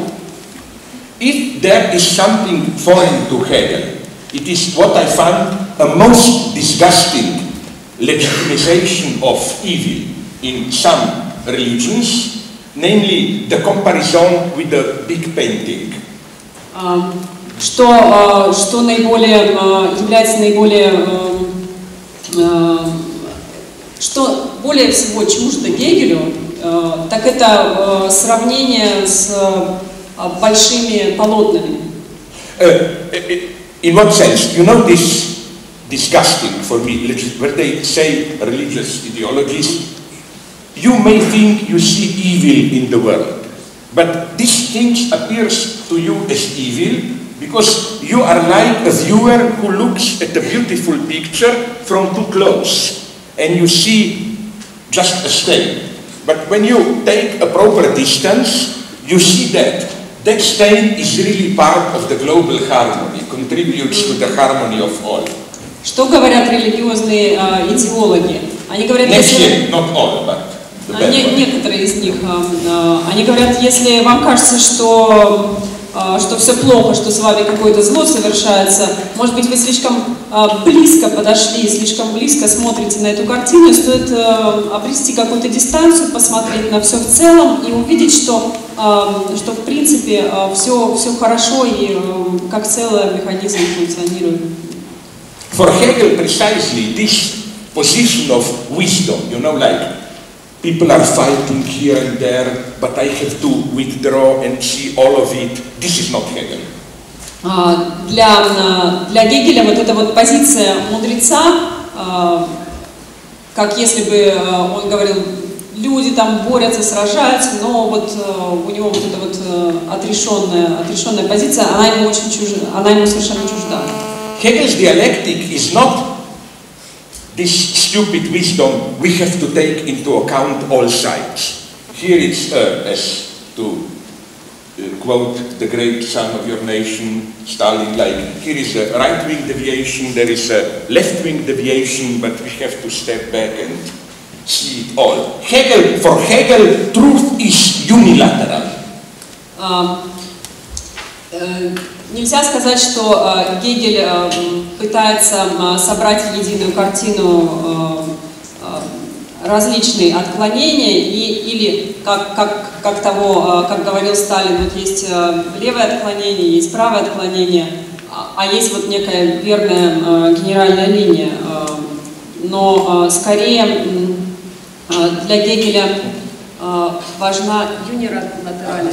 If there is something foreign to Hegel, it is what I found a most disgusting legitimization of evil in some religions, namely the comparison with the big painting. Что, что наиболее является наиболее, что более всего чуждо Гегелю, так это сравнение с большими полотнами. In what sense? You know this disgusting for me, where they say religious ideologies, you may think you see evil in the world, but this thing appears to you as evil because you are like a viewer who looks at a beautiful picture from too close and you see just a stain. But when you take a proper distance, you see that that stain is really part of the global harmony, contributes to the harmony of all. Что говорят религиозные э, идеологи? Они говорят, если... Not all, but не, некоторые из них. Э, э, они говорят, если вам кажется, что что все плохо, что с вами какое-то зло совершается. Может быть, вы слишком близко подошли, слишком близко смотрите на эту картину, и стоит обрести какую-то дистанцию, посмотреть на все в целом и увидеть, что, что в принципе все, все хорошо и как целый механизм функционирует. For Hegel, precisely this position of wisdom, you know, like people are fighting here and there, but I have to withdraw and see all of it. This is not Hegel. Для, для Гегеля вот эта вот позиция мудреца, как если бы он говорил, люди там борются, сражаются, но вот у него вот эта вот отрешенная, отрешенная позиция, она ему очень чужда, она ему совершенно чужда. Hegel's dialectic is not this stupid wisdom we have to take into account all sides. Here it's, uh, as to uh, quote the great son of your nation, Stalin, like, here is a right-wing deviation, there is a left-wing deviation, but we have to step back and see it all. Hegel, for Hegel, truth is unilateral. Um, uh, Нельзя сказать, что э, Гегель э, пытается э, собрать в единую картину э, э, различные отклонения, и, или, как, как, как, того, э, как говорил Сталин, вот есть э, левое отклонение, есть правое отклонение, а, а есть вот некая верная э, генеральная линия. Э, но э, скорее э, для Гегеля э, важна юнилатеральная.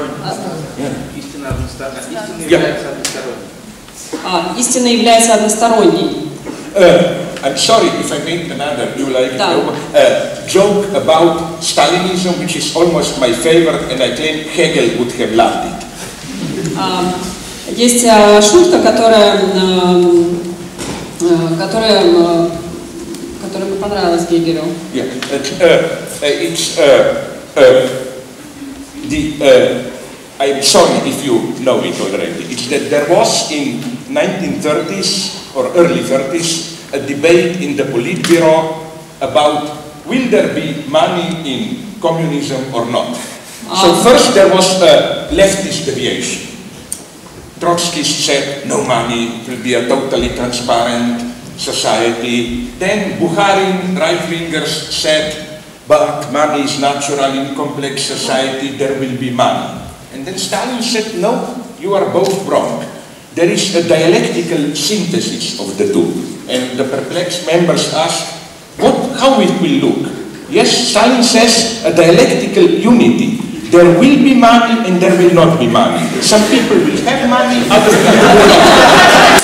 Истина является односторонней. А, истина является односторонней. Uh, I'm sorry if I made another, you like да. uh, joke about Stalinism, which is almost my favorite, and I claim Hegel would have loved it. Uh, есть uh, шутка, которая, uh, uh, которая, uh, которая мне понравилась Гегелю. Yeah, uh, uh, it's uh, uh, the. Uh, I'm sorry if you know it already. It's that there was in nineteen thirties or early thirties a debate in the Politburo about will there be money in communism or not. Um. So first there was a leftist deviation. Trotsky said no money, it will be a totally transparent society. Then Bukharin right-wingers said but money is natural in complex society, there will be money. And then Stalin said, no, you are both wrong. There is a dialectical synthesis of the two. And the perplexed members asked, what, how it will look? Yes, Stalin says a dialectical unity. There will be money and there will not be money. Some people will have money, other people will not.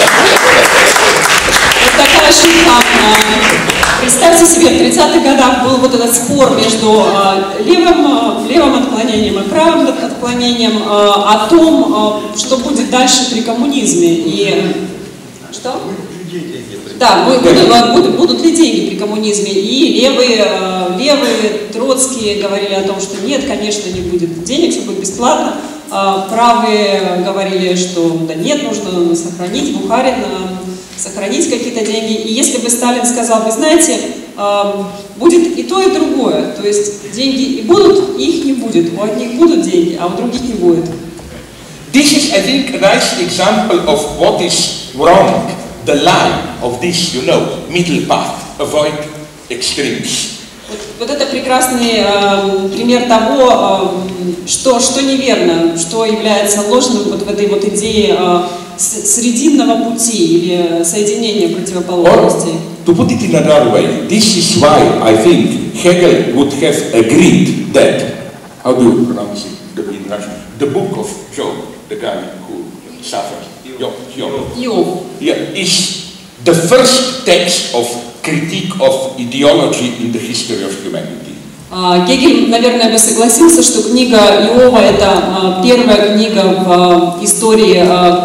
Такая шутка. Представьте себе, в тридцатых годах был вот этот спор между э, левым, э, левым отклонением и правым отклонением э, о том, э, что будет дальше при коммунизме. И что? Да, будут, будут, будут ли деньги при коммунизме? И левые, э, левые, Троцкие говорили о том, что нет, конечно, не будет денег, все будет бесплатно. Э, правые говорили, что да нет, нужно сохранить, Бухарин сохранить какие-то деньги. И если бы Сталин сказал, вы знаете, э, будет и то, и другое. То есть деньги и будут, и их не будет. У одних будут деньги, а у других не будет. This is, I think, a nice example of what is wrong. The line of this, you know, middle path. Avoid extremes. Вот, вот это прекрасный э, пример того, э, что, что неверно, что является ложным вот в этой вот идее э, срединного пути или соединения противоположностей. Or, to put it in another way, this is why I think Hegel would have agreed that, how do you pronounce it in Russian? The book of Job, the guy who suffered, Job, Job. Yeah, is the first text of critique of ideology in the history of humanity. Гегель, наверное, бы согласился, что книга Иова – это первая книга в истории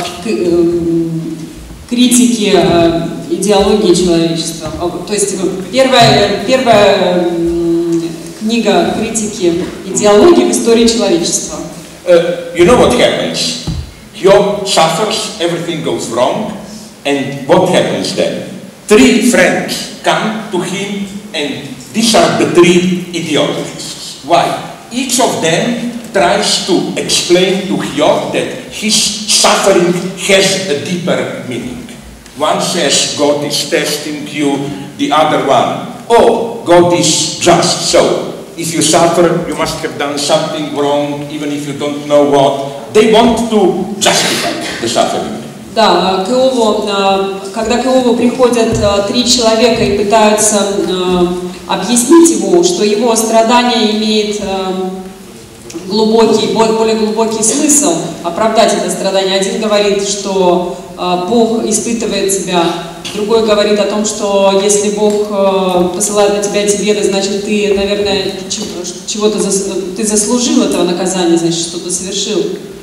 критики идеологии человечества. То есть первая, первая книга критики идеологии в истории человечества. Uh, you know what happens? Job suffers, everything goes wrong, and what happens then? Three friends come to him, and these are the three ideologists. Why? Each of them tries to explain to Hiob that his suffering has a deeper meaning. One says God is testing you, the other one, oh, God is just. So if you suffer, you must have done something wrong, even if you don't know what. They want to justify the suffering. Да, к Иову, когда к Иову приходят три человека и пытаются объяснить его, что его страдание имеет глубокий, более глубокий смысл, оправдать это страдание. Один говорит, что Бог испытывает тебя, другой говорит о том, что если Бог посылает на тебя эти беды, значит ты, наверное, чего-то ты заслужил этого наказания, значит что-то совершил.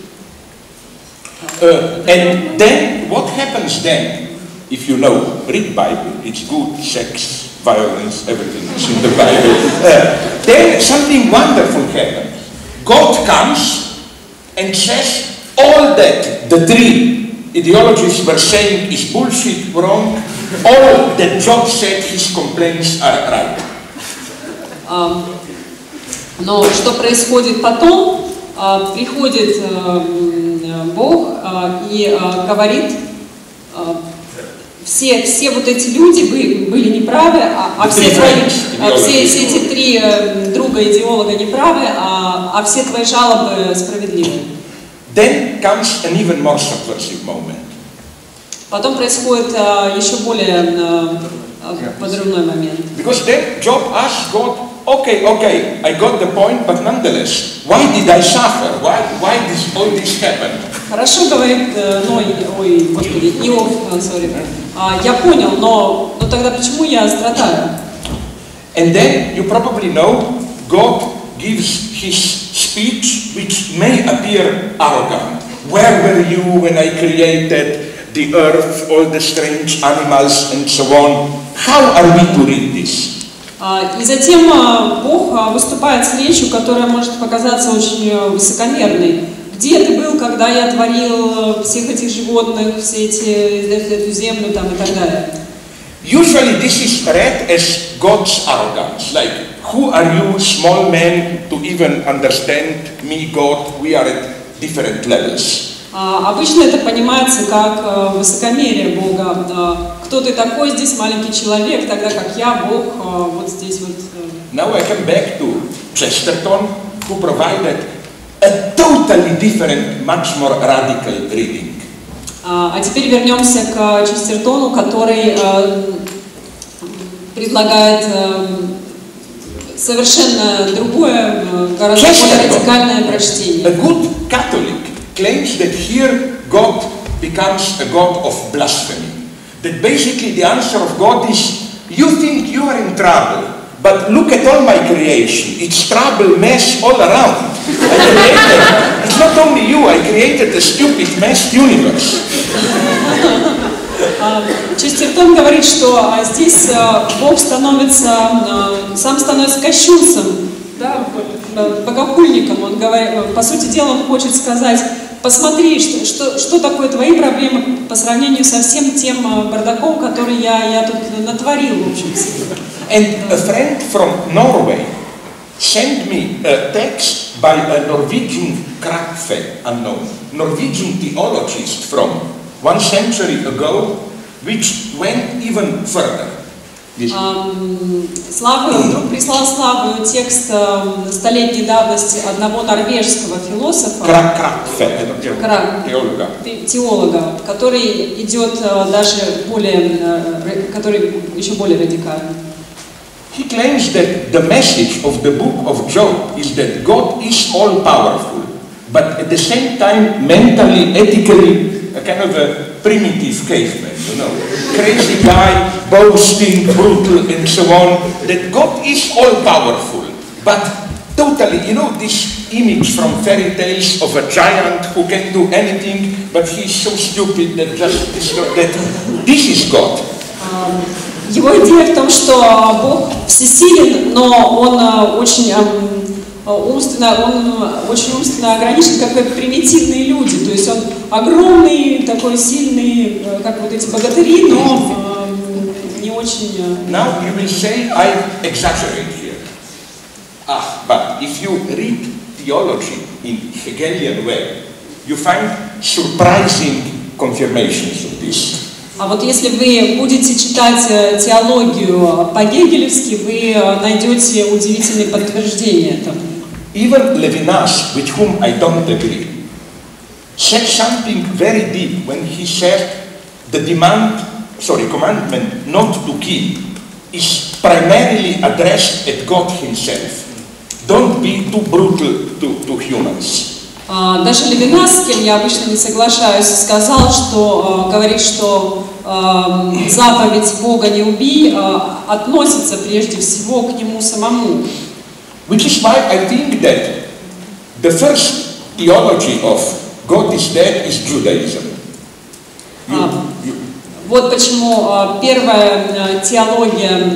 Uh, and then, what happens then? If you know, read Bible, it's good, sex, violence, everything is in the Bible. Uh, then something wonderful happens. God comes and says all that the three ideologies were saying is bullshit, wrong. All that Job said, his complaints are right. Um, но что происходит потом? Uh, приходит uh, Бог uh, и uh, говорит, uh, все, все вот эти люди были, были неправы, а, а все, твои, а все, все эти три uh, друга идеолога неправы, а, а все твои жалобы справедливы. Then comes an even more subversive moment. Потом происходит uh, еще более uh, uh, подрывной момент. Because then Job asked God, okay, okay, I got the point, but nonetheless, why did I suffer? Why, why did all this happen? Хорошо, говорит, но, ой, господи, Иов, sorry, я понял, но, но тогда почему я страдаю? And then you probably know God gives his speech, which may appear arrogant. Where were you when I created the earth, all the strange animals, and so on? How are we to read this? И затем Бог выступает с речью, которая может показаться очень высокомерной. Где ты был, когда я творил всех этих животных, все эти, эту землю там, и так далее? Usually this is read as God's arrogance, like, who are you, small man, to even understand me, God? We are at different levels. Обычно это понимается как высокомерие Бога. Кто ты такой здесь, маленький человек, тогда как я, Бог, вот здесь вот. Now I come back to Chesterton, who provided a totally different, much more radical reading. А теперь вернемся к Честертону, который предлагает совершенно другое, гораздо более радикальное прочтение. A good Catholic claims that here God becomes a God of blasphemy. That basically the answer of God is, you think you are in trouble, but look at all my creation. It's trouble, mess all around. I created, it's not only you, I created a stupid mess universe. Честертон говорит, что здесь Бог становится, сам становится кощунцем, да, богохульником. Он говорит, по сути дела, он хочет сказать, посмотри, что, что, что такое твои проблемы по сравнению со всем тем бардаком, который я, я тут натворил, в общем. And a friend from Norway sent me a text by a Norwegian Krapfe, unknown, Norwegian theologist from one century ago, which went even further. Славу, вдруг прислал Славу текст столетней давности одного норвежского философа, теолога, который идет даже более, который еще более радикальный. He claims that the message of the book of Job is that God is all-powerful, but at the same time mentally, ethically, a kind of a primitive caveman, you know, crazy guy, boasting, brutal, and so on, that God is all-powerful, but totally, you know, this image from fairy tales of a giant who can do anything, but he's so stupid that just that this is God. Его идея в том, что Бог всесилен, но Он очень умственно, он очень умственно ограничен, как примитивные люди. То есть он огромный, такой сильный, как вот эти богатыри, но не очень... Now you will say I exaggerate here. Ah, but if you read theology in Hegelian way, you find surprising confirmations of this. А вот если вы будете читать теологию по-гегелевски, вы найдете удивительные подтверждения этому. Even Levinas, with whom I don't agree, said something very deep when he said the demand, sorry, commandment not to kill is primarily addressed at God himself. Don't be too brutal to, to humans. Даже Левинас, с кем я обычно не соглашаюсь, сказал, что говорит, что э, заповедь Бога не убий э, относится прежде всего к нему самому. Which is why I think that the first theology of God is dead is Judaism. You, а, you, вот почему э, первая теология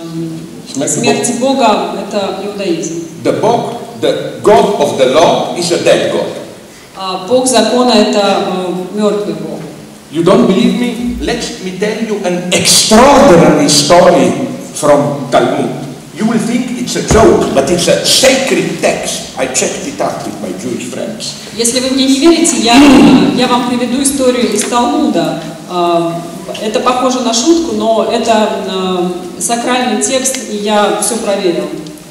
э, смерти Бога – это иудаизм. The Bog, the God of the law is a dead God. А Бог закона – это э, мертвый Бог. You don't believe me? Let me tell you an extraordinary story from Talmud. You will think it's a joke, but it's a sacred text. I checked it out with my Jewish friends. Если вы мне не верите, я, я вам приведу историю из Талмуда. Это похоже на шутку, но это сакральный текст, и я все проверил.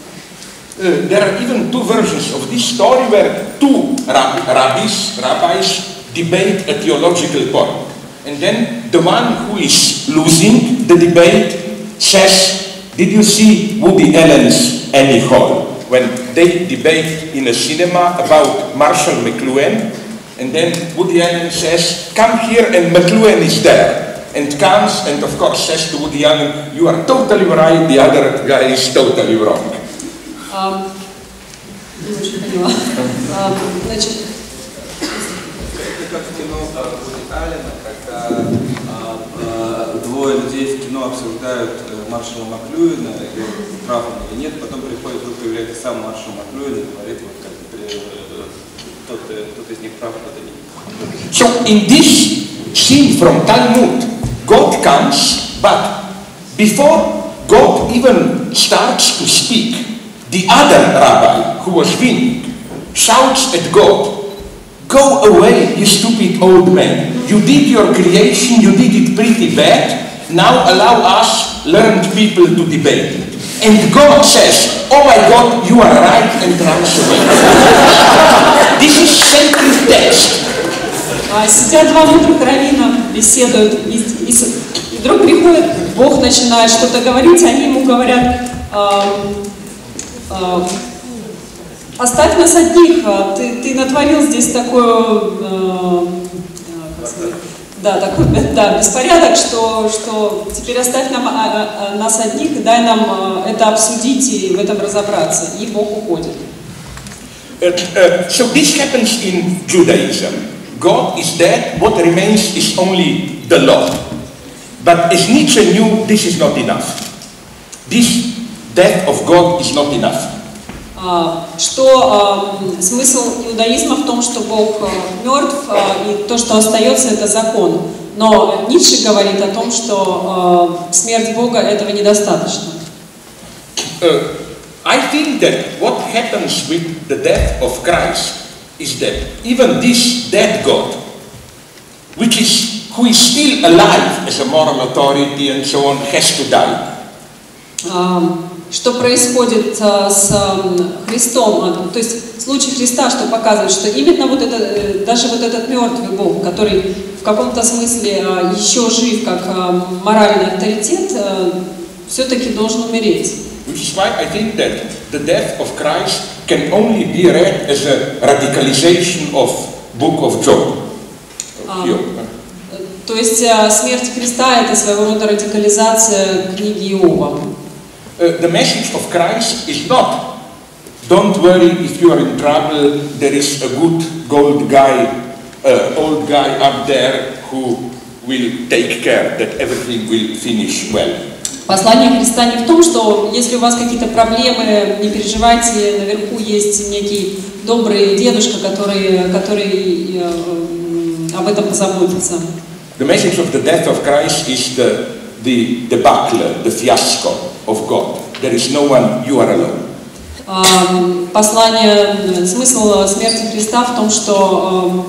Uh, there are even two versions of this story where two rab rabbis, rabbis debate a theological point. And then the one who is losing the debate says, did you see Woody Allen's Annie Hall? When they debate in a cinema about Marshall McLuhan, and then Woody Allen says, come here, and McLuhan is there. And comes and of course says to Woody Allen, you are totally right, the other guy is totally wrong. Um, не очень поняла. Um, значит, это как в кино Вуди Аллена, когда а, а, двое людей в кино обсуждают Маршала Маклюина, и прав он или нет, потом приходит, вдруг появляется сам Маршал Маклюин и говорит, вот как тот, тот из них прав, тот и нет. So in this scene from Talmud, God comes, but before God even starts to speak, the other rabbi, who was winning, shouts at God, go away, you stupid old man. You did your creation, you did it pretty bad. Now allow us, learned people, to debate it. And God says, oh my God, you are right, and runs away. This is sacred text. Сидят два мудрых раввина, беседуют, и, и, и вдруг приходит Бог, начинает что-то говорить, они ему говорят, оставь нас одних, ты, ты натворил здесь такой, э, да, такой да, беспорядок, что, что теперь оставь нам, а, а, нас одних и дай нам это обсудить и в этом разобраться. И Бог уходит. Uh, uh, so this happens in Judaism. God is dead, what remains is only the law. But as Nietzsche knew, this is not enough. This death of God is not enough. Что э, смысл иудаизма в том, что Бог э, мертв, э, и то, что остается, это закон. Но Ницше говорит о том, что э, смерть Бога этого недостаточно. Uh, I think that what happens with the death of Christ is that even this dead God, which is who is still alive as a moral authority and so on, has to die. Uh, Что происходит а, с а, Христом, то есть в случае Христа, что показывает, что именно вот это, даже вот этот мертвый Бог, который в каком-то смысле а, еще жив как а, моральный авторитет, а, все-таки должен умереть. Which is why I think that the death of Christ can only be read as a radicalization of Book of Job. А, то есть а, смерть Христа — это своего рода радикализация книги Иова. Uh, the message of Christ is not, don't worry if you are in trouble, there is a good gold guy, uh, old guy up there who will take care that everything will finish well. Послание Христа не в том, что если у вас какие-то проблемы, не переживайте, наверху есть некий добрый дедушка, который, который э, об этом позаботится. The message of the death of Christ is the, the debacle, the fiasco of God. There is no one, you are alone. Послание, смысл смерти Христа в том, что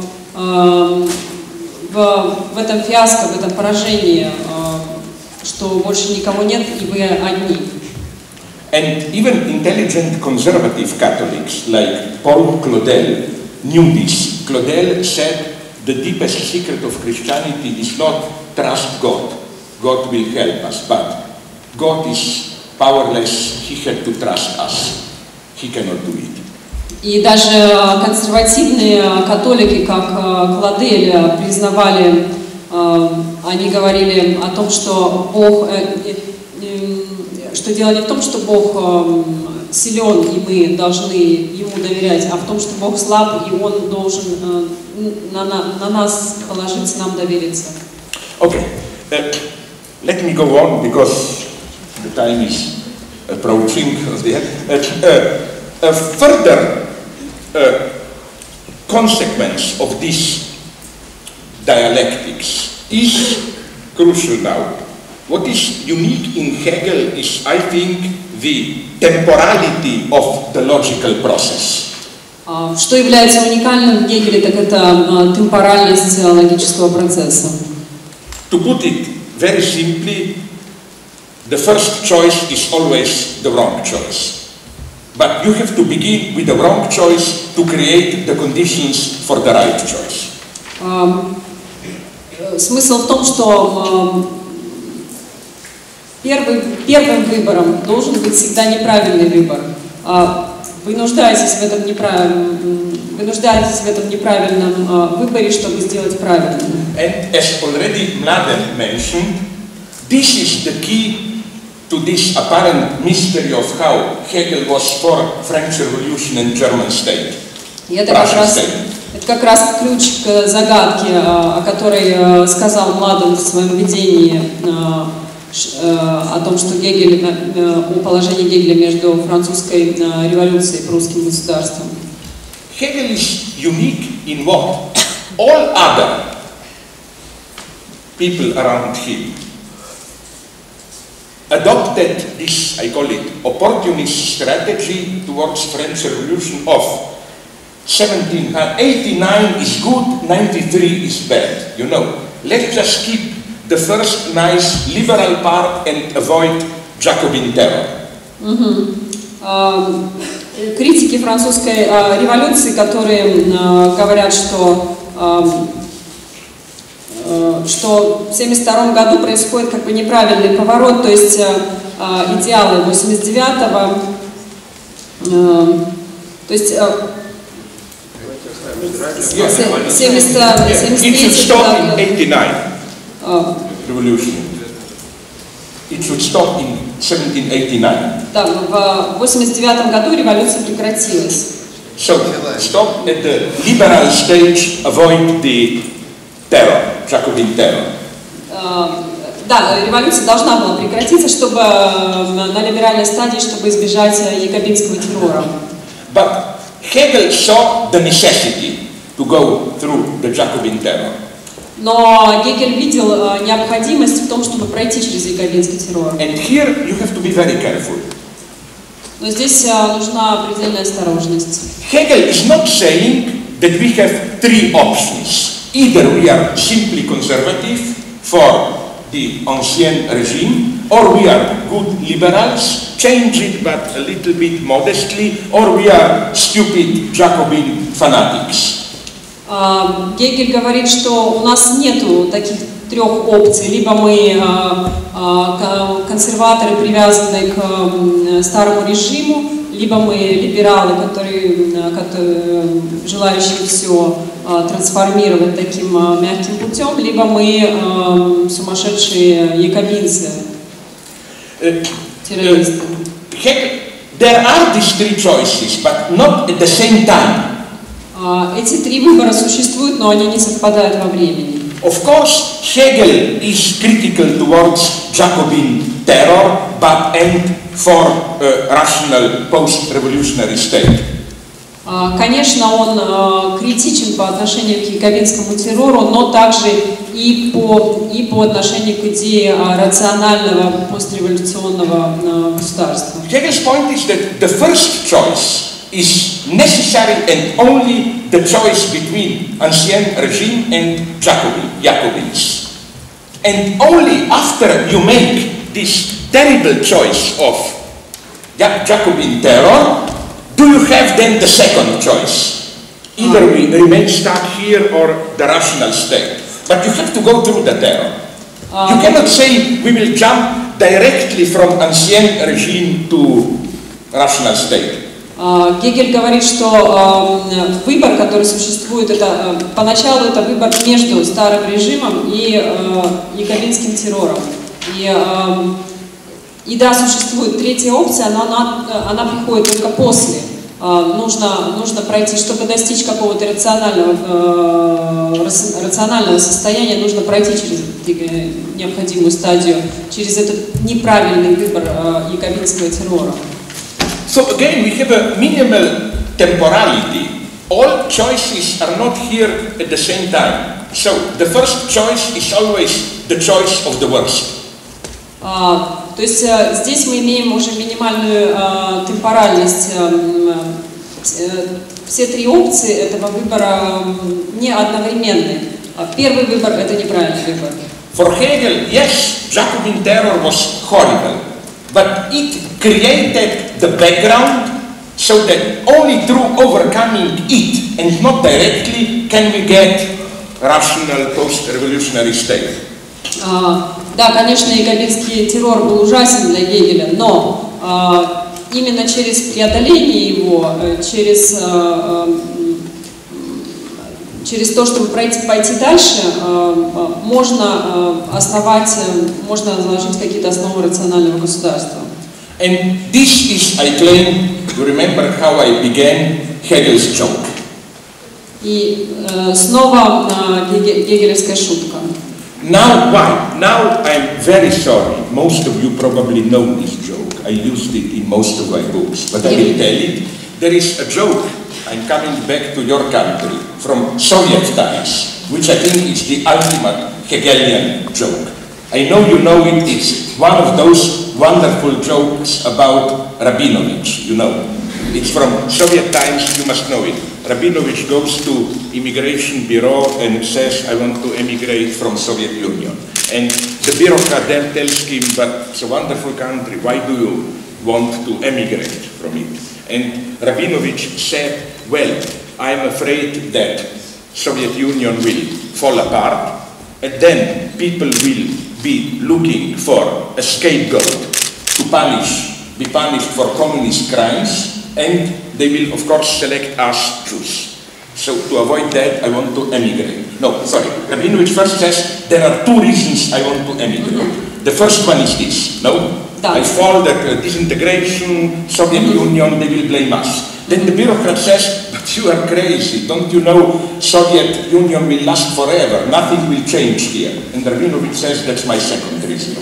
в, в этом фиаско, в этом поражении, что больше никого нет, и вы одни. And even intelligent conservative Catholics like Paul Claudel knew this. Claudel said the deepest secret of Christianity is not trust God. God will help us, but God is powerless. He had to trust us. He cannot do it. И даже консервативные католики, как Кладель, признавали, они говорили о том, что Бог, что дело не в том, что Бог силен, и мы должны Ему доверять, а в том, что Бог слаб, и Он должен на, на, на нас положиться, нам довериться. Okay, uh, let me go on, because the time is approaching. Uh, uh, a further uh, consequence of this dialectics is crucial now. What is unique in Hegel is, I think, the temporality of the logical process. Что является уникальным в Гегеле, так это темпоральность логического процесса. To put it very simply, the first choice is always the wrong choice. But you have to begin with the wrong choice to create the conditions for the right choice. Смысл в том, что первый, первым выбором должен быть всегда неправильный выбор. Вы нуждаетесь в этом неправильном, вы нуждаетесь в этом неправильном выборе, чтобы сделать правильным. And as already Mladen mentioned, this is the key to this apparent mystery of how Hegel was for French Revolution and German state. И это как раз, это как раз ключ к загадке, о которой сказал Младен в своем видении, о том, что Гегель, о положении Гегеля между французской революцией и прусским государством. Hegel is unique in what all other people around him adopted this, I call it, opportunist strategy towards French Revolution of seventeen eighty-nine is good, ninety-three is bad. You know, let's just keep the first nice liberal part and avoid Jacobin terror. Mm-hmm. uh, критики французской uh, революции, которые uh, говорят, что uh, что в семьдесят втором году происходит как бы неправильный поворот, то есть э, идеалы восемьдесят девятого, э, то есть э, семьдесят третий Да, в восемьдесят девятом году революция прекратилась. So, stop at the liberal stage, avoid the terror, Jacobin terror. Uh, да, революция должна была прекратиться, чтобы на либеральной стадии, чтобы избежать якобинского террора. But Hegel saw the necessity to go through the Jacobin terror. Но Гегель видел uh, необходимость в том, чтобы пройти через якобинский террор. And here you have to be very careful. Но здесь uh, нужна предельная осторожность. Hegel is not saying that we have three options. Either we are simply conservative for the ancien regime, or we are good liberals, change it but a little bit modestly, or we are stupid Jacobin fanatics. Uh, Гегель говорит, что у нас нету таких трех опций. Либо мы uh, uh, консерваторы, привязанные к uh, старому режиму, либо мы либералы, которые, которые желающие все uh, трансформировать таким uh, мягким путем, либо мы uh, сумасшедшие якобинцы, Uh, террористы. uh, there are these three choices, but not at the same time. Uh, эти три выбора существуют, но они не совпадают во времени. Of course, Hegel is critical towards Jacobin terror, but and for a rational post-revolutionary state. Конечно, он критичен по отношению к якобинскому террору, но также и по, и по отношению к идее рационального постреволюционного государства. Hegel's point is that the first choice is necessary and only the choice between Ancien regime and Jacobin, Jacobins. And only after you make this terrible choice of Jacobin terror, do you have then the second choice? Either we remain stuck here or the rational state. But you have to go through the terror. You cannot say we will jump directly from Ancien regime to rational state. Гегель говорит, что выбор, который существует, это поначалу это выбор между старым режимом и якобинским террором. И, и да, существует третья опция, но она, она приходит только после. Нужно, нужно пройти, чтобы достичь какого-то рационального, рационального состояния, нужно пройти через необходимую стадию, через этот неправильный выбор якобинского террора. So again, we have a minimal temporality. All choices are not here at the same time. So the first choice is always the choice of the worst. Uh, то есть uh, здесь мы имеем уже минимальную uh, темпоральность. Uh, uh, все три опции этого выбора uh, не одновременны. Uh, первый выбор – это неправильный выбор. For Hegel, yes, Jacobin terror was horrible, but it created the background so that only through overcoming it and not directly can we get rational post-revolutionary state. Uh, да, конечно, якобинский террор был ужасен для Гегеля, но uh, именно через преодоление его, через, uh, через то, чтобы пройти, пойти дальше, uh, можно uh, основать, uh, можно заложить какие-то основы рационального государства. And this is, I claim, you remember how I began Hegel's joke. И uh, снова uh, гегелевская шутка. Now, why? Now I'm very sorry. Most of you probably know this joke. I used it in most of my books, but I will tell it. There is a joke. I'm coming back to your country from Soviet times, which I think is the ultimate Hegelian joke. I know you know it. It's one of those wonderful jokes about Rabinovich, you know. It's from Soviet times, you must know it. Rabinovich goes to immigration bureau and says, I want to emigrate from Soviet Union. And the bureaucrat then tells him, but it's a wonderful country, why do you want to emigrate from it? And Rabinovich said, well, I'm afraid that Soviet Union will fall apart, and then people will be looking for a scapegoat to punish, be punished for communist crimes, and they will, of course, select us Jews. So to avoid that, I want to emigrate. No, sorry. Rabinovich first says, there are two reasons I want to emigrate. Mm-hmm. The first one is this, no? That. I fall that uh, disintegration, Soviet mm-hmm. Union, they will blame us. Then the bureaucrat says, but you are crazy. Don't you know Soviet Union will last forever. Nothing will change here. And Rabinovich says, that's my second reason.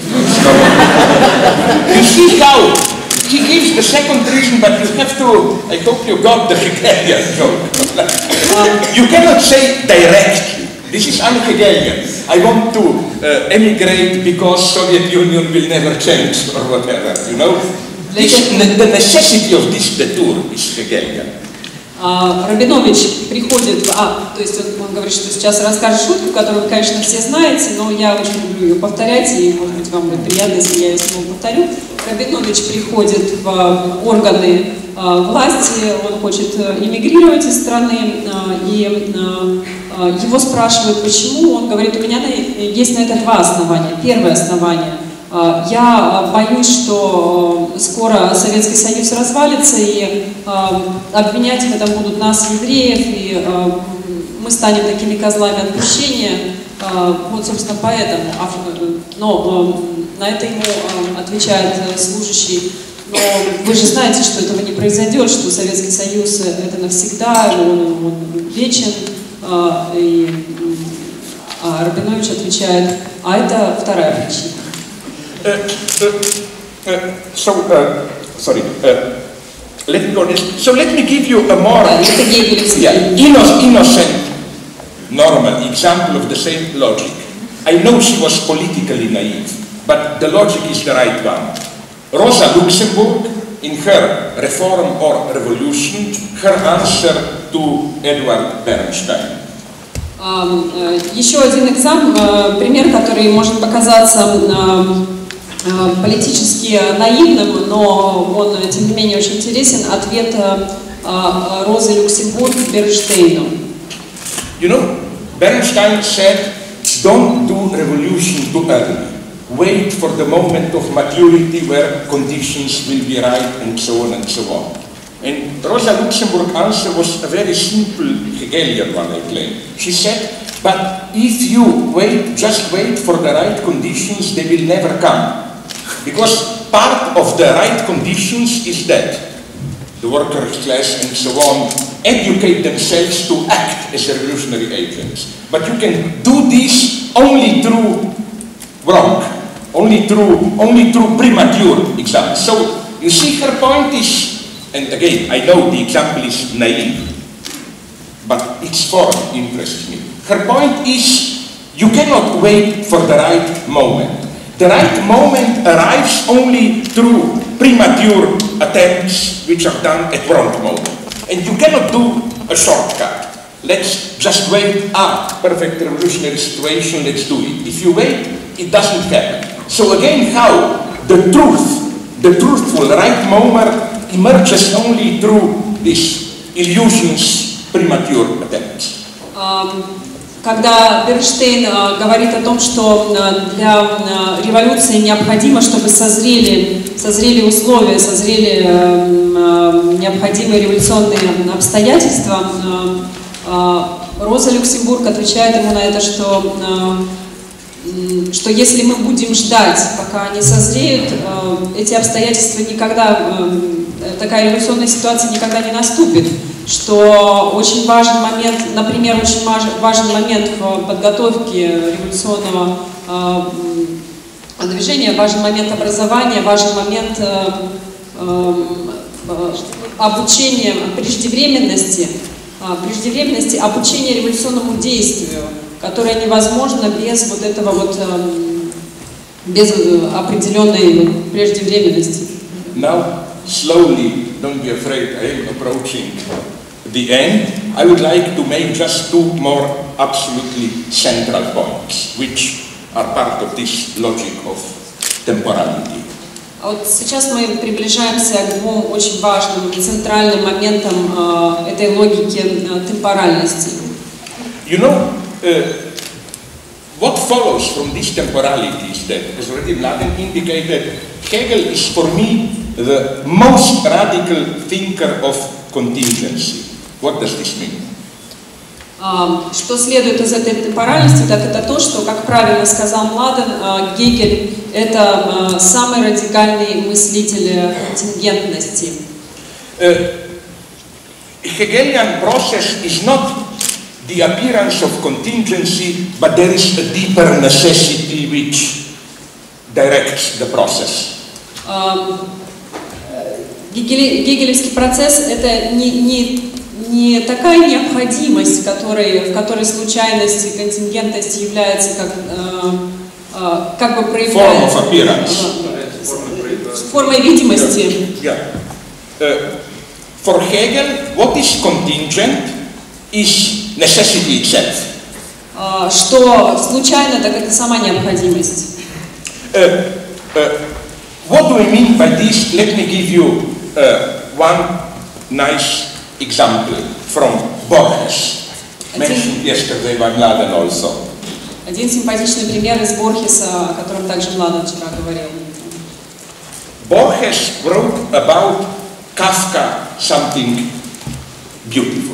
You see how he gives the second reason, but you have to, I hope you got the Hegelian joke. You cannot say directly, this is un-Hegelian. I want to uh, emigrate because Soviet Union will never change or whatever, you know? This, the necessity of this detour is Hegelian. Рабинович приходит, а, то есть он, он говорит, что сейчас расскажет шутку, которую вы, конечно, все знаете, но я очень люблю ее повторять, и, может быть, вам будет приятно, если я ее снова повторю. Рабинович приходит в органы власти, он хочет эмигрировать из страны, и его спрашивают, почему. Он говорит, у меня есть на это два основания. Первое основание. Я боюсь, что скоро Советский Союз развалится, и обвинять в этом будут нас, евреев, и мы станем такими козлами отпущения. Вот, собственно, поэтому. Но на это ему отвечает служащий, но вы же знаете, что этого не произойдет, что Советский Союз это навсегда, он, он вечен. И а Рабинович отвечает, а это вторая причина. Uh, uh, uh, so, uh, sorry, uh, let me go this. So let me give you a more Да, это гегелевский. yeah, inno- innocent, normal example of the same logic. I know she was politically naive, but the logic is the right one. Rosa Luxemburg, in her Reform or Revolution, her answer to Edward Bernstein. Um, uh, еще один экзамен, uh, пример, который может показаться uh, uh, политически наивным, но он, тем не менее, очень интересен. Ответ uh, uh, Розы Люксембург Бернштейну. You know, Bernstein said, don't do revolution too early. Wait for the moment of maturity where conditions will be right and so on and so on. And Rosa Luxemburg's answer was a very simple Hegelian one, I claim. She said, but if you wait, just wait for the right conditions, they will never come. Because part of the right conditions is that the worker class and so on educate themselves to act as revolutionary agents. But you can do this only through wrong, only through, only through premature examples. So you see her point is, and again, I know the example is naive, but its form interests me. Her point is, you cannot wait for the right moment. The right moment arrives only through premature attempts which are done at wrong moment. And you cannot do a shortcut. Let's just wait, ah, perfect revolutionary situation, let's do it. If you wait, it doesn't happen. So again, how the truth, the truthful right moment emerges only through these illusions, premature attempts. Um, Когда Бернштейн uh, говорит о том, что uh, для uh, революции необходимо, чтобы созрели, созрели условия, созрели uh, uh, необходимые революционные обстоятельства, uh, uh, Роза Люксембург отвечает ему на это, что, uh, что если мы будем ждать, пока они созреют, uh, эти обстоятельства никогда, uh, такая революционная ситуация никогда не наступит. Что очень важен момент, например, очень важен момент в подготовке революционного э, движения, важен момент образования, важен момент э, э, обучения, преждевременности, э, преждевременности обучения революционному действию, которое невозможно без вот этого вот, э, без определенной преждевременности. Now, slowly, don't be afraid, I am approaching the end. I would like to make just two more absolutely central points, which are part of this logic of temporality. А вот сейчас мы приближаемся к двум очень важным центральным моментам э, этой логики э, темпоральности. You know, uh, what follows from this temporality is that, as already Mladen indicated, Hegel is for me the most radical thinker of contingency. What does this mean? Что следует из этой темпоральности, так это то, что, как правильно сказал Младен, Гегель – это самый радикальный мыслитель контингентности. Uh, Hegelian process is not the appearance of contingency, but there is a deeper necessity which directs the process. Гегелевский процесс – это не, не, не такая необходимость, которой, в которой случайность и контингентность является как, э, э, как бы проявляется э, формой видимости. Yeah. Uh, for Hegel, what is contingent is necessity itself. Э, что случайно, так это сама необходимость. Uh, uh, what do I mean by this? Let me give you uh, one nice example from Borges, mentioned yesterday by Mladen also. Один симпатичный пример из Борхеса, о котором также Младен вчера говорил. Borges wrote about Kafka something beautiful.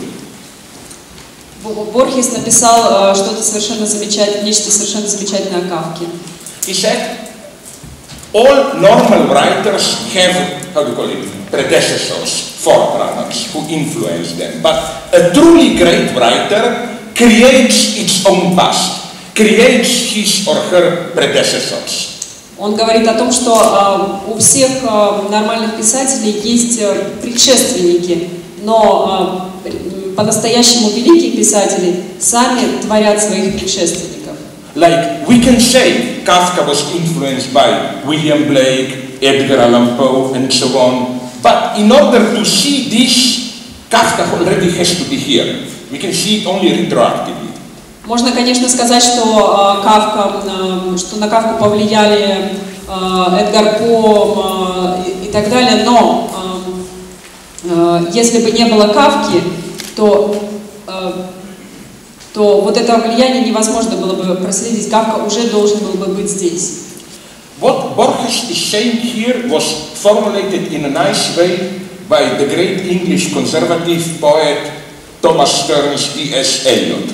Борхес написал что-то совершенно замечательное, нечто совершенно замечательное о Кафке. He said, all normal writers have, how do you call it, predecessors, forerunners who influence them. But a truly great writer creates its own past, creates his or her predecessors. Он говорит о том, что э, у всех э, нормальных писателей есть э, предшественники, но э, по-настоящему великие писатели сами творят своих предшественников. Like we can say Kafka was influenced by William Blake, Edgar Allan Poe, and so on. But in order to see this, Kafka already has to be here. We can see it only retroactively. Можно, конечно, сказать, что, э, Кафка, э, что на Кафку повлияли э, Эдгар По э, и, и так далее, но э, э, если бы не было Кафки, то, э, то вот этого влияния невозможно было бы проследить. Кафка уже должен был бы быть здесь. What Borges is saying here was formulated in a nice way by the great English conservative poet Thomas Stearns T S Eliot.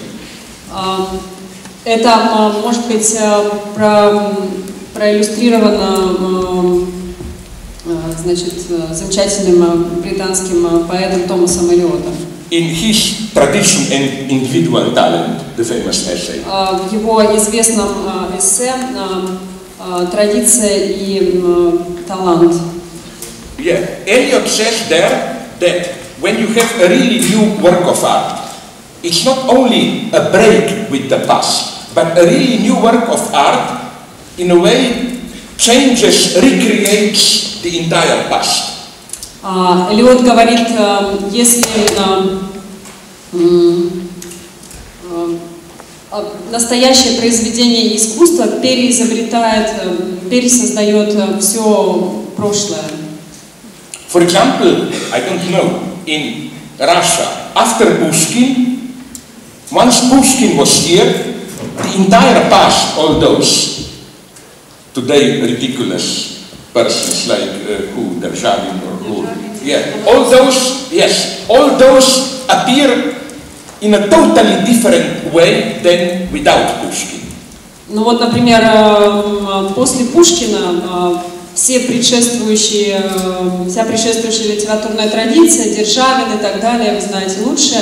Это, может быть, про, проиллюстрировано, значит, замечательным британским поэтом Томасом Элиотом. In his tradition and individual talent, the famous essay. В его известном эссе «Традиция и талант». Yeah, Eliot says there that when you have a really new work of art, it's not only a break with the past, but a really new work of art, in a way, changes, recreates the entire past. Элиот говорит, если настоящее произведение искусства переизобретает, пересоздает все прошлое. For example, I don't know, in Russia, after Pushkin, once Pushkin was here, the entire past, all those today ridiculous persons like uh, who, Derzhavin or who, yeah, all those, yes, all those appear in a totally different way than without Pushkin. Ну вот, например, после Пушкина все предшествующие, вся предшествующая литературная традиция, Державин и так далее, вы знаете лучше,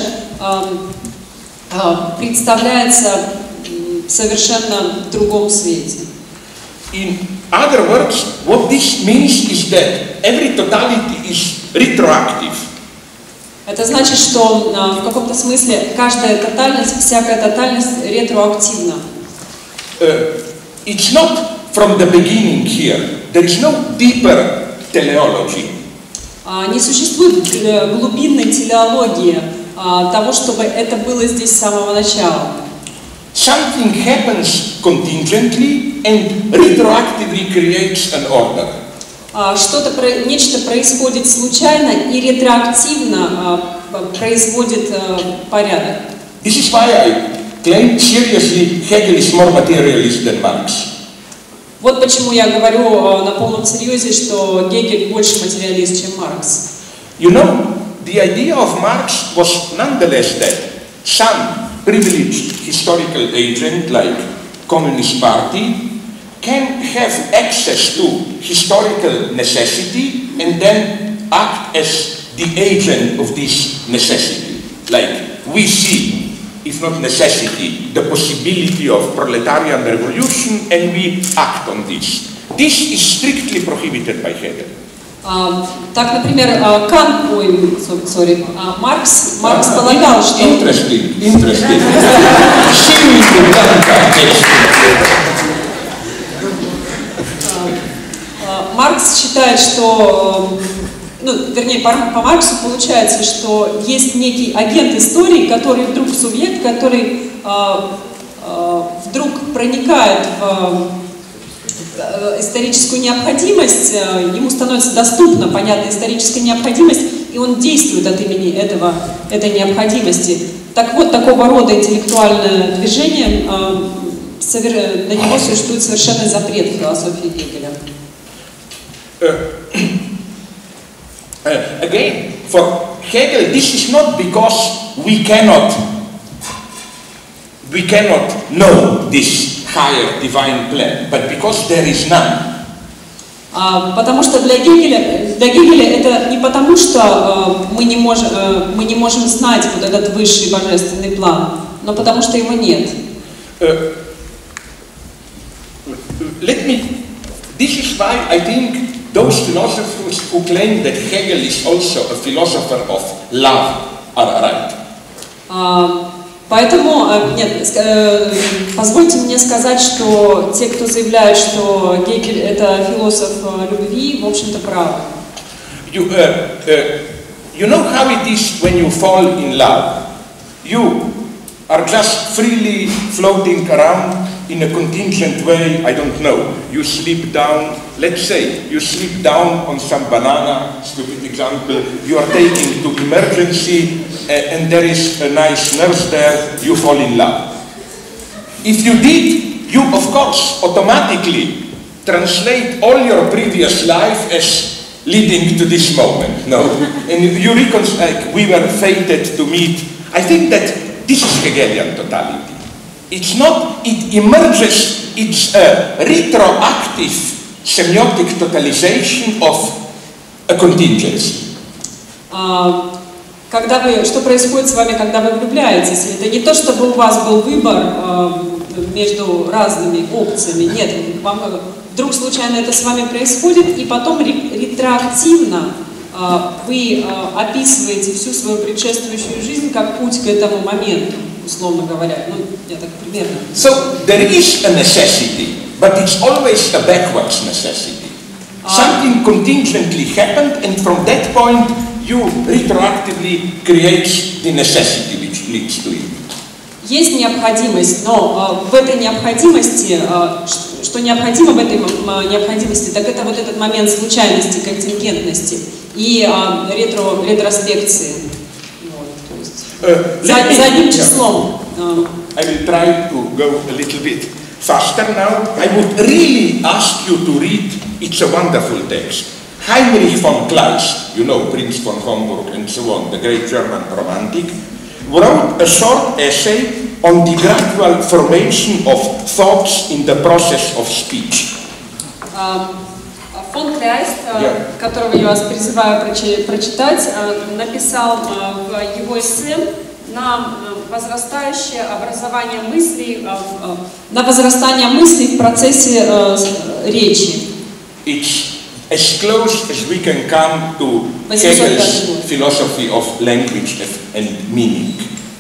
представляется в совершенно другом свете. In other words, what this means is that every totality is retroactive. Это значит, что в каком-то смысле каждая тотальность, всякая тотальность ретроактивна. Uh, it's not from the beginning here. There is no deeper teleology. Не существует глубинной телеологии того, чтобы это было здесь с самого начала. Something happens contingently and retroactively creates an order. Что-то, нечто происходит случайно и ретроактивно производит порядок. This is why I claim seriously Hegel is more materialist than Marx. Вот почему я говорю на полном серьезе, что Гегель больше материалист, чем Маркс. You know, the idea of Marx was nonetheless that some privileged historical agent like Communist Party can have access to historical necessity and then act as the agent of this necessity. Like we see, if not necessity, the possibility of proletarian revolution and we act on this. This is strictly prohibited by Hegel. Uh, так, например, uh, Кант, ой, sorry, uh, Маркс, Маркс uh, полагал, что... Interesting, interesting. Маркс считает, что, ну, вернее, по, по Марксу получается, что есть некий агент истории, который вдруг субъект, который э, э, вдруг проникает в э, историческую необходимость, э, ему становится доступна понятная историческая необходимость, и он действует от имени этого, этой необходимости. Так вот, такого рода интеллектуальное движение, э, совер... на него существует совершенный запрет в философии Гегеля. Uh, uh, again, for Hegel, this is not because we cannot, we cannot know this higher divine plan, but because there is none. Uh, потому что для Гегеля, для Гегеля это не потому, что uh, мы, не мож, uh, мы не можем знать вот этот высший божественный план, но потому что его нет. Uh, let me This is why I think those philosophers who claim that Hegel is also a philosopher of love are right. А, поэтому, нет, позвольте мне сказать, что те, кто заявляют, что Гегель это философ любви, в общем-то правы. You, uh, uh, you know how it is when you fall in love. You are just freely floating around in a contingent way, I don't know. You slip down, let's say, you slip down on some banana, stupid example, you are taken to emergency uh, and there is a nice nurse there, you fall in love. If you did, you of course automatically translate all your previous life as leading to this moment, no? And you reconcile, like, we were fated to meet. I think that this is Hegelian totality. It's not, it emerges, it's a retroactive semiotic totalization of a contingency. А, когда вы, что происходит с вами, когда вы влюбляетесь? Это не то, чтобы у вас был выбор а, между разными опциями. Нет, вам вдруг случайно это с вами происходит, и потом ретроактивно а, вы а, описываете всю свою предшествующую жизнь как путь к этому моменту, условно говоря. Ну, я так примерно. So there is a necessity, but it's always a backwards necessity. Something contingently happened, and from that point you retroactively create the necessity which leads to it. Есть необходимость, но э, в этой необходимости, э, что необходимо в этой э, необходимости, так это вот этот момент случайности, контингентности и э, ретро, ретроспекции. Вот, то есть, uh, за, за одним числом. Э, I will try to go a little bit faster now. I would really ask you to read, it's a wonderful text. Heinrich von Kleist, you know, Prince von Homburg and so on, the great German romantic, wrote a short essay on the gradual formation of thoughts in the process of speech. Фон Кляйст, Yeah. которого я вас призываю прочи- прочитать, написал в его эссе на возрастающее образование мыслей, на возрастание мыслей в процессе речи. It's as close as we can come to Hegel's philosophy of language and meaning.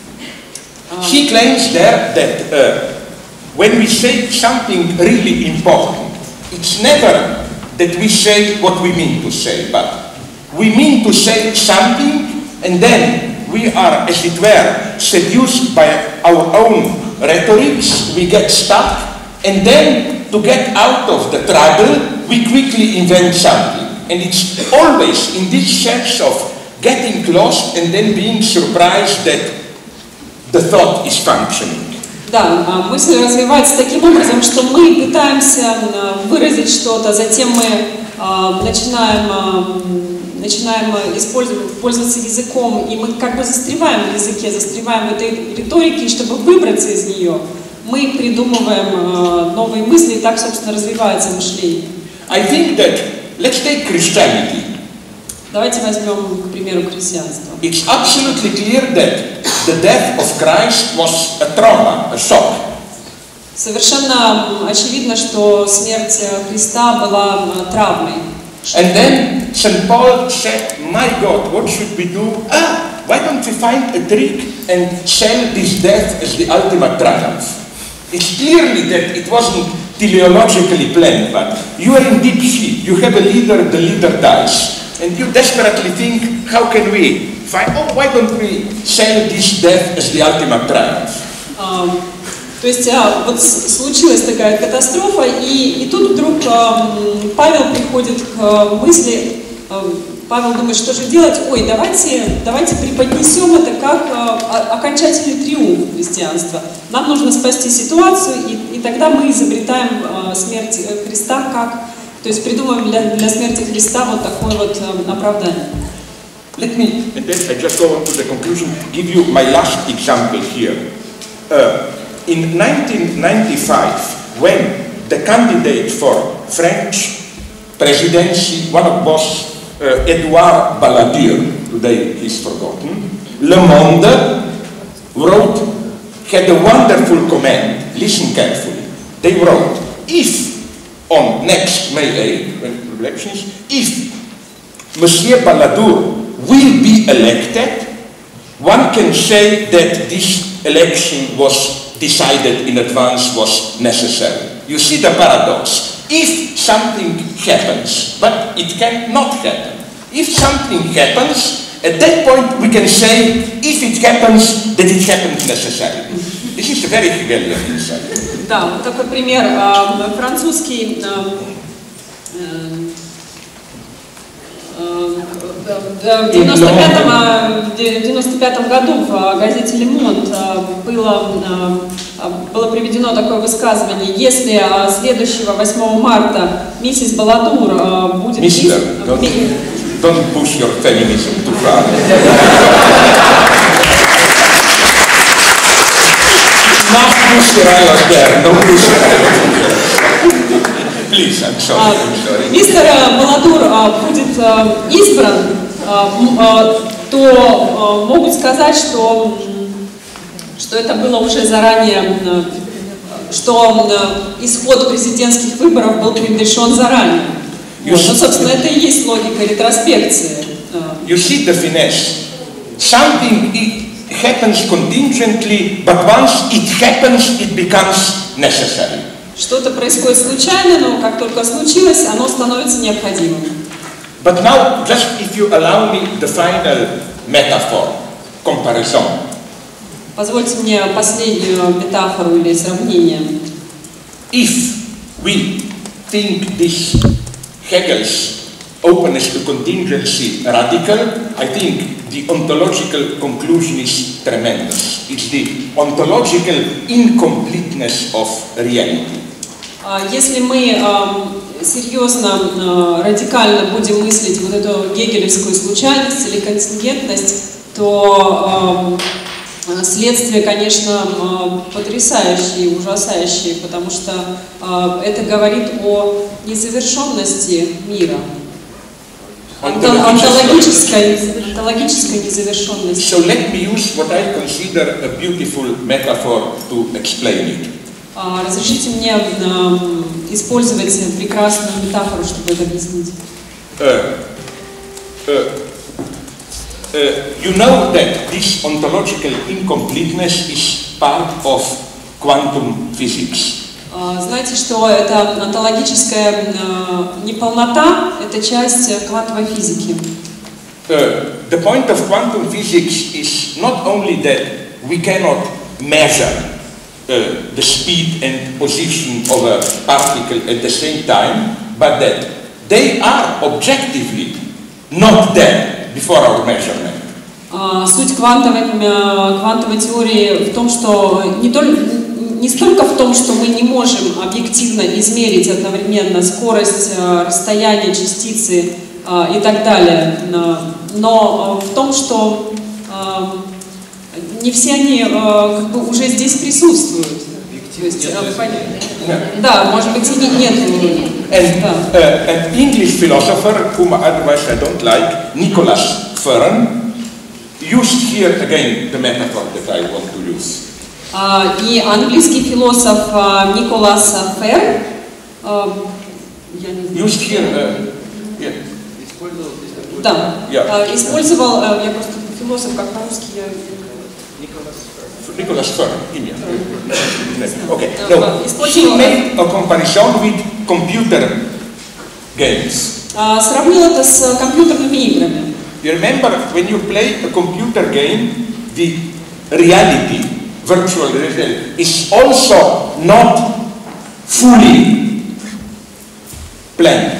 He claims there that uh, when we say something really important, it's never that we say what we mean to say, but we mean to say something and then we are, as it were, seduced by our own rhetorics, we get stuck, and then to get out of the trouble, we quickly invent something. And it's always in this sense of getting lost and then being surprised that the thought is functioning. Да, мысль развивается таким образом, что мы пытаемся выразить что-то, затем мы начинаем, начинаем использовать, пользоваться языком, и мы как бы застреваем в языке, застреваем в этой риторике, и чтобы выбраться из нее, мы придумываем новые мысли, и так, собственно, развивается мышление. I think that, let's take Christianity. Давайте возьмем, к примеру, христианство. It's absolutely clear that the death of Christ was a trauma, a shock. Совершенно очевидно, что смерть Христа была травмой. And then Saint Paul said, my God, what should we do? Ah, why don't we find a trick and sell this death as the ultimate triumph? It's clearly that it wasn't teleologically planned, but you are in deep shit, you have a leader, the leader dies. And you desperately think, how can we find, oh, why don't we sell this death as the ultimate triumph? Um, то есть а, вот случилась такая катастрофа, и, и тут вдруг а, Павел приходит к мысли, а, Павел думает, что же делать? Ой, давайте, давайте преподнесем это как а, окончательный триумф христианства. Нам нужно спасти ситуацию, и, и тогда мы изобретаем а, смерть Христа как... То есть придумаем для, для смерти Христа вот такое вот э, оправдание. Let me, and then I just go on to the conclusion, give you my last example here. Uh, in nineteen ninety-five, when the candidate for French presidency, one of boss, uh, Edouard Balladur, today he's forgotten, Le Monde wrote, had a wonderful comment, listen carefully. They wrote, if on next May eighth, when elections, if Monsieur Balladur will be elected, one can say that this election was decided in advance, was necessary. You see the paradox. If something happens, but it cannot happen, if something happens, at that point we can say, if it happens, that it happens necessarily. This is a very Hegelian insight. Да, вот такой пример. Французский в девяносто пятом году в газете «Le Monde» было, было приведено такое высказывание: если следующего восьмого марта миссис Балладур будет... Мистер, don't, don't push your feminism too far. Not push your island there, no push your island. Please, I'm sorry, I'm sorry. Мистер Балладур будет избран, то могут сказать, что, что это было уже заранее, что исход президентских выборов был предрешен заранее. Вот. Ну, собственно, это и есть логика ретроспекции. You see the finesse. Something it happens contingently, but once it happens, it becomes necessary. Что-то происходит случайно, но как только случилось, оно становится необходимым. But now, just if you allow me the final metaphor, comparison. Позвольте мне последнюю метафору или сравнение. If we think this Hegel's openness to contingency radical, I think the ontological conclusion is tremendous. It's the ontological incompleteness of reality. Если мы э, серьезно, э, радикально будем мыслить вот эту гегелевскую случайность или контингентность, то э, следствие, конечно, э, потрясающее и ужасающее, потому что э, это говорит о незавершенности мира, онтологической, онтологической незавершенности. So let me use what I consider a beautiful metaphor to explain it. Разрешите мне э, использовать прекрасную метафору, чтобы это объяснить. Uh, uh, uh, you know that this ontological incompleteness is part of quantum physics. Знаете, что эта онтологическая э, неполнота – это часть квантовой физики. Uh, the point of quantum physics is not only that we cannot measure Uh, the speed and position of a particle at the same time, but that they are objectively not there before our measurement. Uh, суть квантовой, uh, квантовой теории в том, что не, только, не столько в том, что мы не можем объективно измерить одновременно скорость, uh, расстояние частицы uh, и так далее, uh, но uh, в том, что uh, не все они э, как бы уже здесь присутствуют. То есть, э, да, может быть, и нет. And uh, an English philosopher, whom otherwise I don't like, Nicholas Ferren, used here again the metaphor that I want to use. Uh, и английский философ uh, Николас Ферр uh, used here, uh, yeah. Да, yeah. uh, использовал, uh, я просто философ, как по-русски, я... Nicholas Ferren, India. Okay. No, he made a comparison with computer games. Uh, сравнил это с компьютерными играми. You remember when you play a computer game, the reality, virtual reality, is also not fully planned.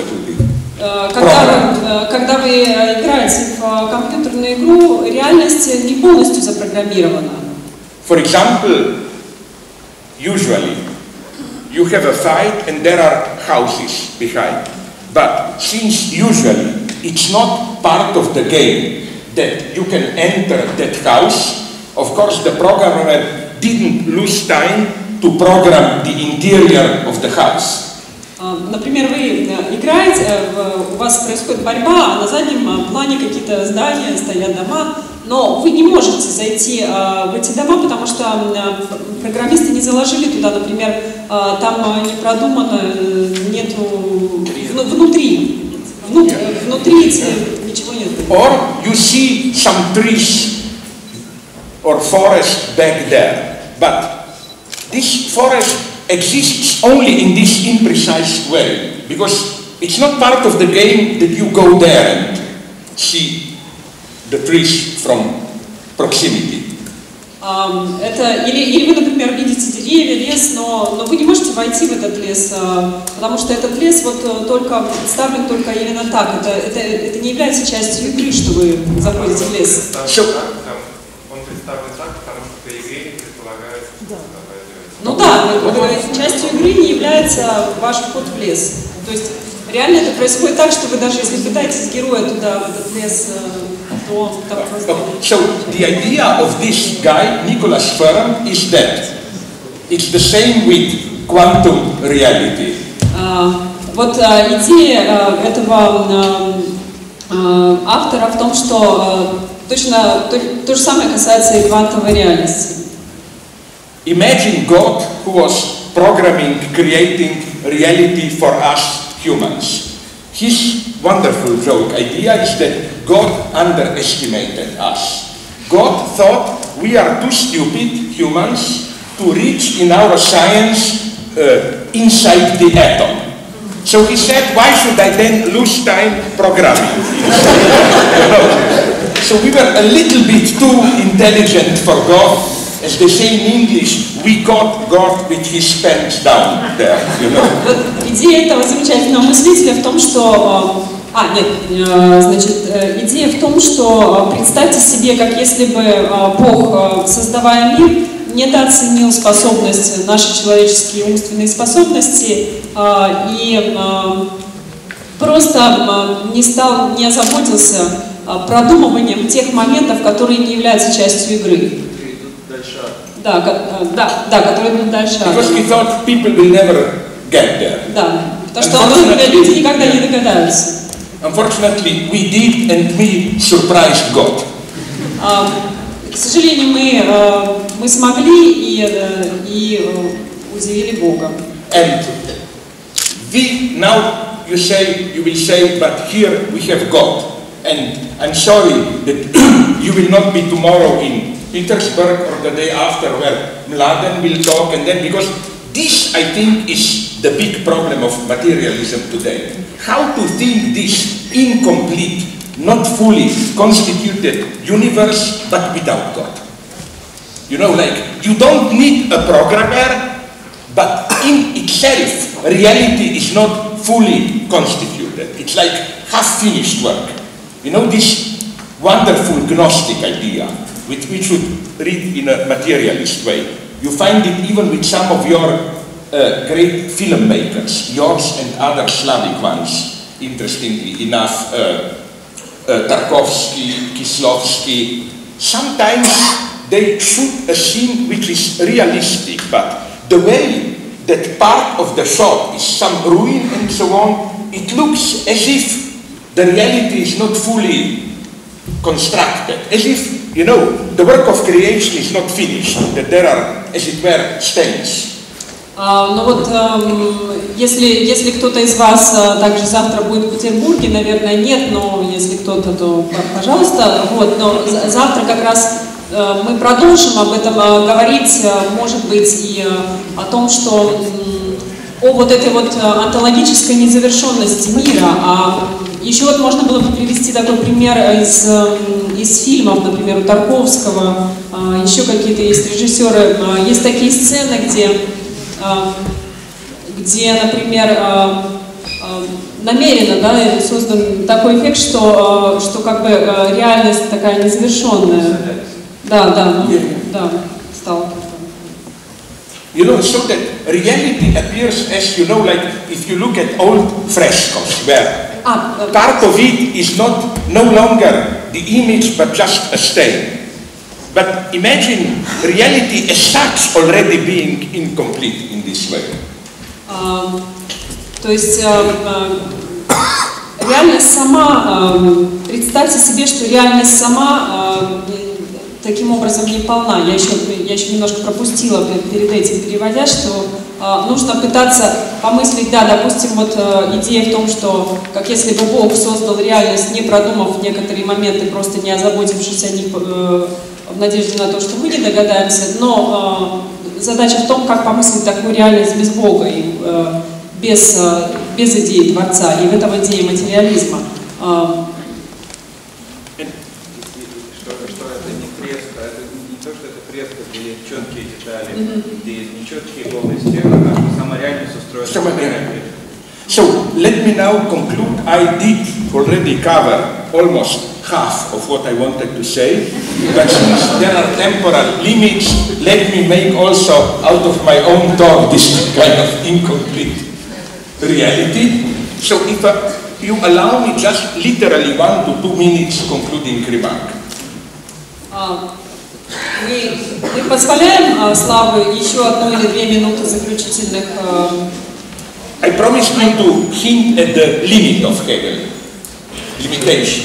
Когда вы, когда вы играете в компьютерную игру, реальность не полностью запрограммирована. For example, usually you have a fight and there are houses behind. But since usually it's not part of the game that you can enter that house, of course the programmer didn't lose time to program the interior of the house. Например, вы играете, у вас происходит борьба, а на заднем плане какие-то здания, стоят дома, но вы не можете зайти в эти дома, потому что программисты не заложили туда, например, там не продумано нету вну- внутри. Внутри, внутри ничего нет. Or you see some trees or forest back there, but this forest exists only in this imprecise way, because it's not part of the game that you go there and see the trees from proximity. Um, это, или, или вы, например, видите деревья, лес, но, но вы не можете войти в этот лес, uh, потому что этот лес вот uh, только представлен только именно так. Это, это, это не является частью игры, что вы заходите в лес. So, Он представлен так, потому что в игре предполагается. Ну да, вы говорите, частью игры не является ваш вход в лес. То есть реально это происходит так, что вы даже если пытаетесь героя туда, в этот лес, то он там просто... so the idea of this guy, Nicholas Fermi, is that it's the same with quantum reality. Uh, вот uh, идея uh, этого uh, uh, автора в том, что uh, точно то, то же самое касается и квантовой реальности. Imagine God who was programming, creating reality for us humans. His wonderful joke idea is that God underestimated us. God thought we are too stupid humans to reach in our science uh, inside the atom. So he said, why should I then lose time programming? So we were a little bit too intelligent for God. As they say in English, we got God with his pants down there, you know. Вот идея этого замечательного мыслителя в том, что... А, нет, значит, идея в том, что представьте себе, как если бы Бог, создавая мир, недооценил способность, наши человеческие умственные способности и просто не стал, не озаботился продумыванием тех моментов, которые не являются частью игры. Да, да, да, которые идут дальше. Because we thought people will never get there. Да, потому что он думал, люди никогда не догадаются. Unfortunately, we did, and we surprised God. Uh, к сожалению, мы uh, мы смогли и uh, и uh, удивили Бога. And we now you say you will say, but here we have God, and I'm sorry that you will not be tomorrow in Petersburg or the day after where Mladen will talk, and then because this I think is the big problem of materialism today. How to think this incomplete, not fully constituted universe, but without God. You know, like, you don't need a programmer, but in itself, reality is not fully constituted. It's like half-finished work. You know, this wonderful Gnostic idea, which we should read in a materialist way. You find it even with some of your uh, great filmmakers, yours and other Slavic ones, interestingly enough, uh, uh, Tarkovsky, Kieslowski. Sometimes they shoot a scene which is realistic, but the way that part of the shot is some ruin and so on, it looks as if the reality is not fully constructed, as if, you know, the work of creation is not finished, that there are, as it were, stains. Uh, ну вот, um, если, если кто-то из вас uh, также завтра будет в Петербурге, наверное, нет, но если кто-то, то пожалуйста. Вот, но завтра как раз uh, мы продолжим об этом uh, говорить, uh, может быть, и uh, о том, что um, о вот этой вот uh, онтологической незавершенности мира. А еще вот можно было бы привести такой пример из, uh, из фильмов, например, у Тарковского, uh, еще какие-то есть режиссеры, uh, есть такие сцены, где где, например, намеренно, да, создан такой эффект, что, что как бы реальность такая незавершенная. Да, да, да, стал. You know, so that reality appears as, you know, like if you look at old frescoes, where part of it is not no longer the image but just a stain. But imagine reality as such already being incomplete in this way. Uh, то есть uh, uh, реальность сама, uh, представьте себе, что реальность сама uh, таким образом не полна. Я еще, я еще немножко пропустила перед этим, переводя, что э, нужно пытаться помыслить, да, допустим, вот э, идея в том, что как если бы Бог создал реальность, не продумав некоторые моменты, просто не озаботившись о них э, в надежде на то, что мы не догадаемся, но э, задача в том, как помыслить такую реальность без Бога, и, э, без, э, без идеи Творца, и в этом идея материализма. Э, Что, что это не фреска, это не то, что это фреска, где есть четкие детали, mm-hmm. где есть нечеткие голые стены, а что сама реальность устроена. So, let me now conclude. I did already cover almost half of what I wanted to say, but since there are temporal limits, let me make also out of my own talk this kind of incomplete reality. So, if uh, you allow me just literally one to two minutes concluding remark. Мы, мы позволяем Славе еще одну или две минуты заключительных. I promised you to hint at the limit of Hegel, limitation.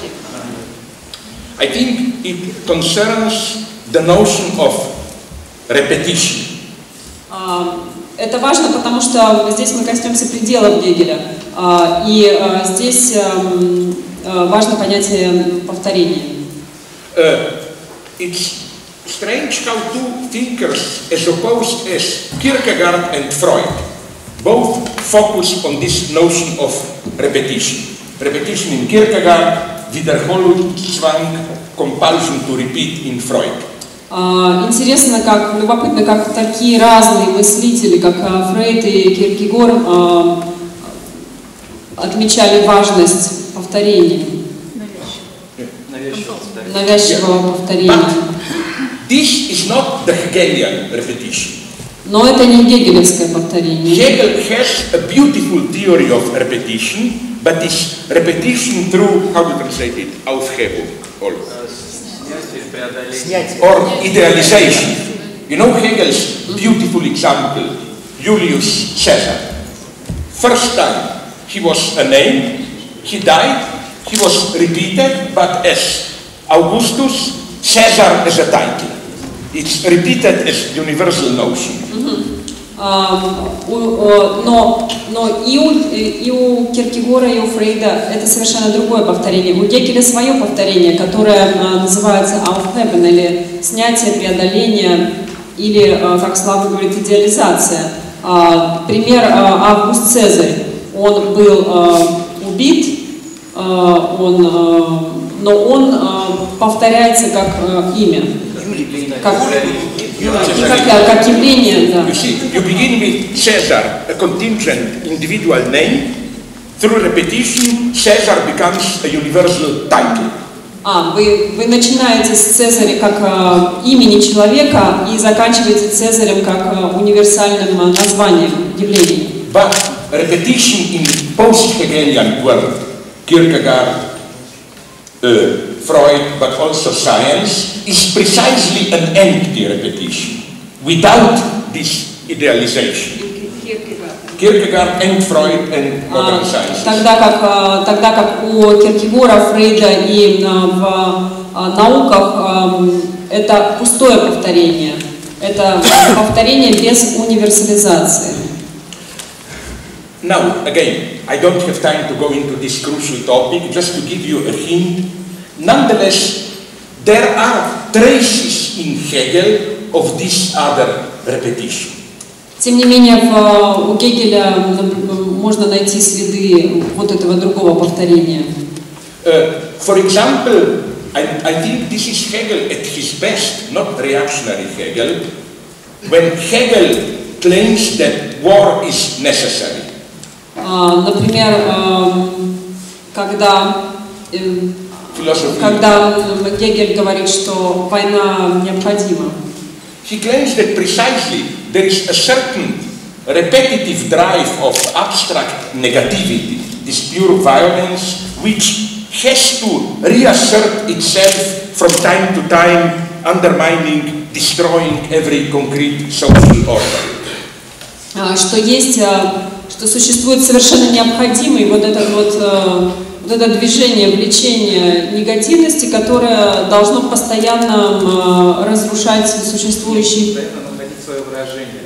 I think it concerns the notion of repetition. Это важно, потому что здесь мы коснемся пределов Гегеля, и здесь важно понятие повторения. Uh, it's strange how two thinkers as opposed as Kierkegaard and Freud both focus on this notion of repetition. Repetition in Kierkegaard, Wiederholungszwang, compulsion to repeat in Freud. Интересно, как, любопытно, как такие разные мыслители, как Фрейд и Кierkegaard, отмечали важность повторения. Навязчивого повторения. This is not the Hegelian repetition. Но это не гегелевское повторение. Hegel has a beautiful theory of repetition, but it's repetition through, how do you translate it? Aufhebung, or, or idealization. You know Hegel's beautiful example, Julius Caesar. First time he was a name, he died, he was repeated, but as Augustus, Caesar as a title. It's repeated as universal notion. Mm-hmm. um, uh, но, но и, у, и у Киркегора, и у Фрейда это совершенно другое повторение. У Гегеля свое повторение, которое uh, называется Aufheben, или снятие, преодоление, или, uh, как Слава говорит, идеализация. Uh, пример uh, Август Цезарь. Он был uh, убит, uh, он, uh, но он uh, повторяется как uh, имя. Как, как, как явление, да. You see, you begin with Caesar, a contingent individual name. Through repetition, Caesar becomes a universal title. А, вы, вы начинаете с Цезаря как э, имени человека и заканчиваете Цезарем как э, универсальным э, названием явления. But repetition in post-Hegelian world, Kierkegaard, uh, Freud, but also science, is precisely an empty repetition, without this idealization. Kierkegaard and Freud and modern science. Тогда как, тогда как у Киркегора, Фрейда и в науках это пустое повторение, это повторение без универсализации. Now, again, I don't have time to go into this crucial topic, just to give you a hint. Nonetheless, there are traces in Hegel of this other repetition. Тем не менее, в, у Гегеля можно найти следы вот этого другого повторения. Uh, for example, I, I think this is Hegel at his best, not reactionary Hegel, when Hegel claims that war is necessary. Uh, например, uh, когда uh, Когда Гегель говорит, что война необходима. He claims that precisely there is a certain repetitive drive of abstract negativity, this pure violence, which has to reassert itself from time to time, undermining, destroying every concrete social order. Что есть, что существует совершенно необходимый вот этот вот Вот это движение, влечение негативности, которое должно постоянно э, разрушать существующий... Постоянно находить свое выражение.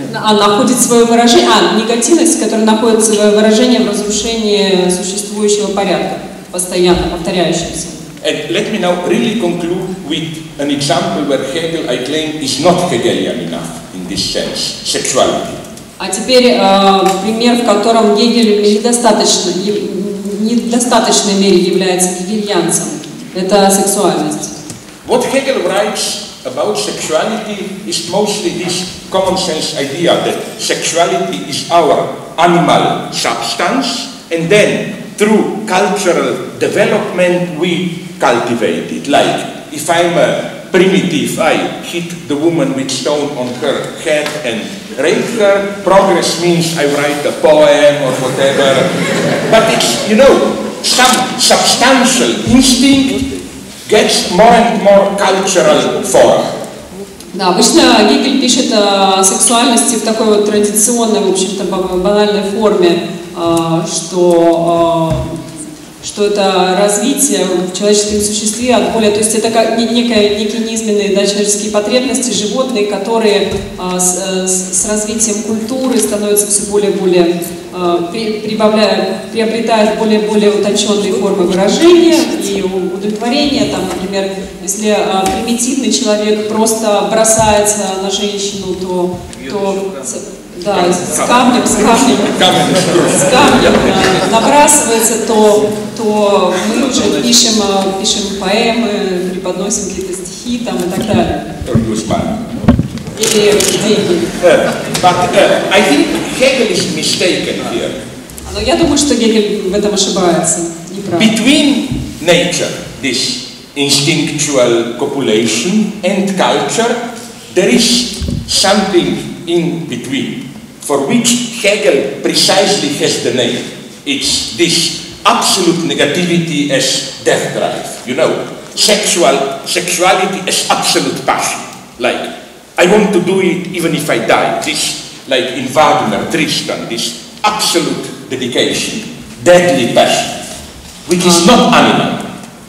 а, находит свое выражение, а, негативность, которая находит свое выражение в разрушении существующего порядка, постоянно повторяющегося. And let me now really conclude with an example where Hegel, I claim, is not Hegelian enough in this sense, sexuality. А теперь э, пример, в котором Гегель в недостаточно, недостаточной мере является гегельянцем. Это сексуальность. What Hegel writes about sexuality is mostly this common sense idea that sexuality is our animal substance, and then through cultural development we cultivate it. Like, if I'm a primitive, I hit the woman with stone on her head and rape her. Progress means I write a poem or whatever. But it's, you know, some substantial instinct gets more and more cultural form. Да, обычно Гегель пишет о сексуальности в такой вот традиционной, в общем-то, банальной форме, что, что это развитие в человеческом существе от более, то есть это как некие, некие низменные, да, человеческие потребности, животные, которые с, с развитием культуры становятся все более и более, прибавляют, приобретают более и более утонченные формы выражения и удовлетворения. Там, например, если примитивный человек просто бросается на женщину, то, то да, с камнем, с камнем, с камнем набрасывается, то, то мы уже пишем, пишем поэмы, преподносим какие-то стихи там, и так далее. Или деньги. But uh, I think Hegel is mistaken here. Но я думаю, что Гегель в этом ошибается. Between nature, this instinctual copulation, and culture, there is something in between, for which Hegel precisely has the name. It's this absolute negativity as death drive. You know, sexual sexuality as absolute passion. Like, I want to do it even if I die. This, like in Wagner, Tristan, this absolute dedication, deadly passion, which is not animal.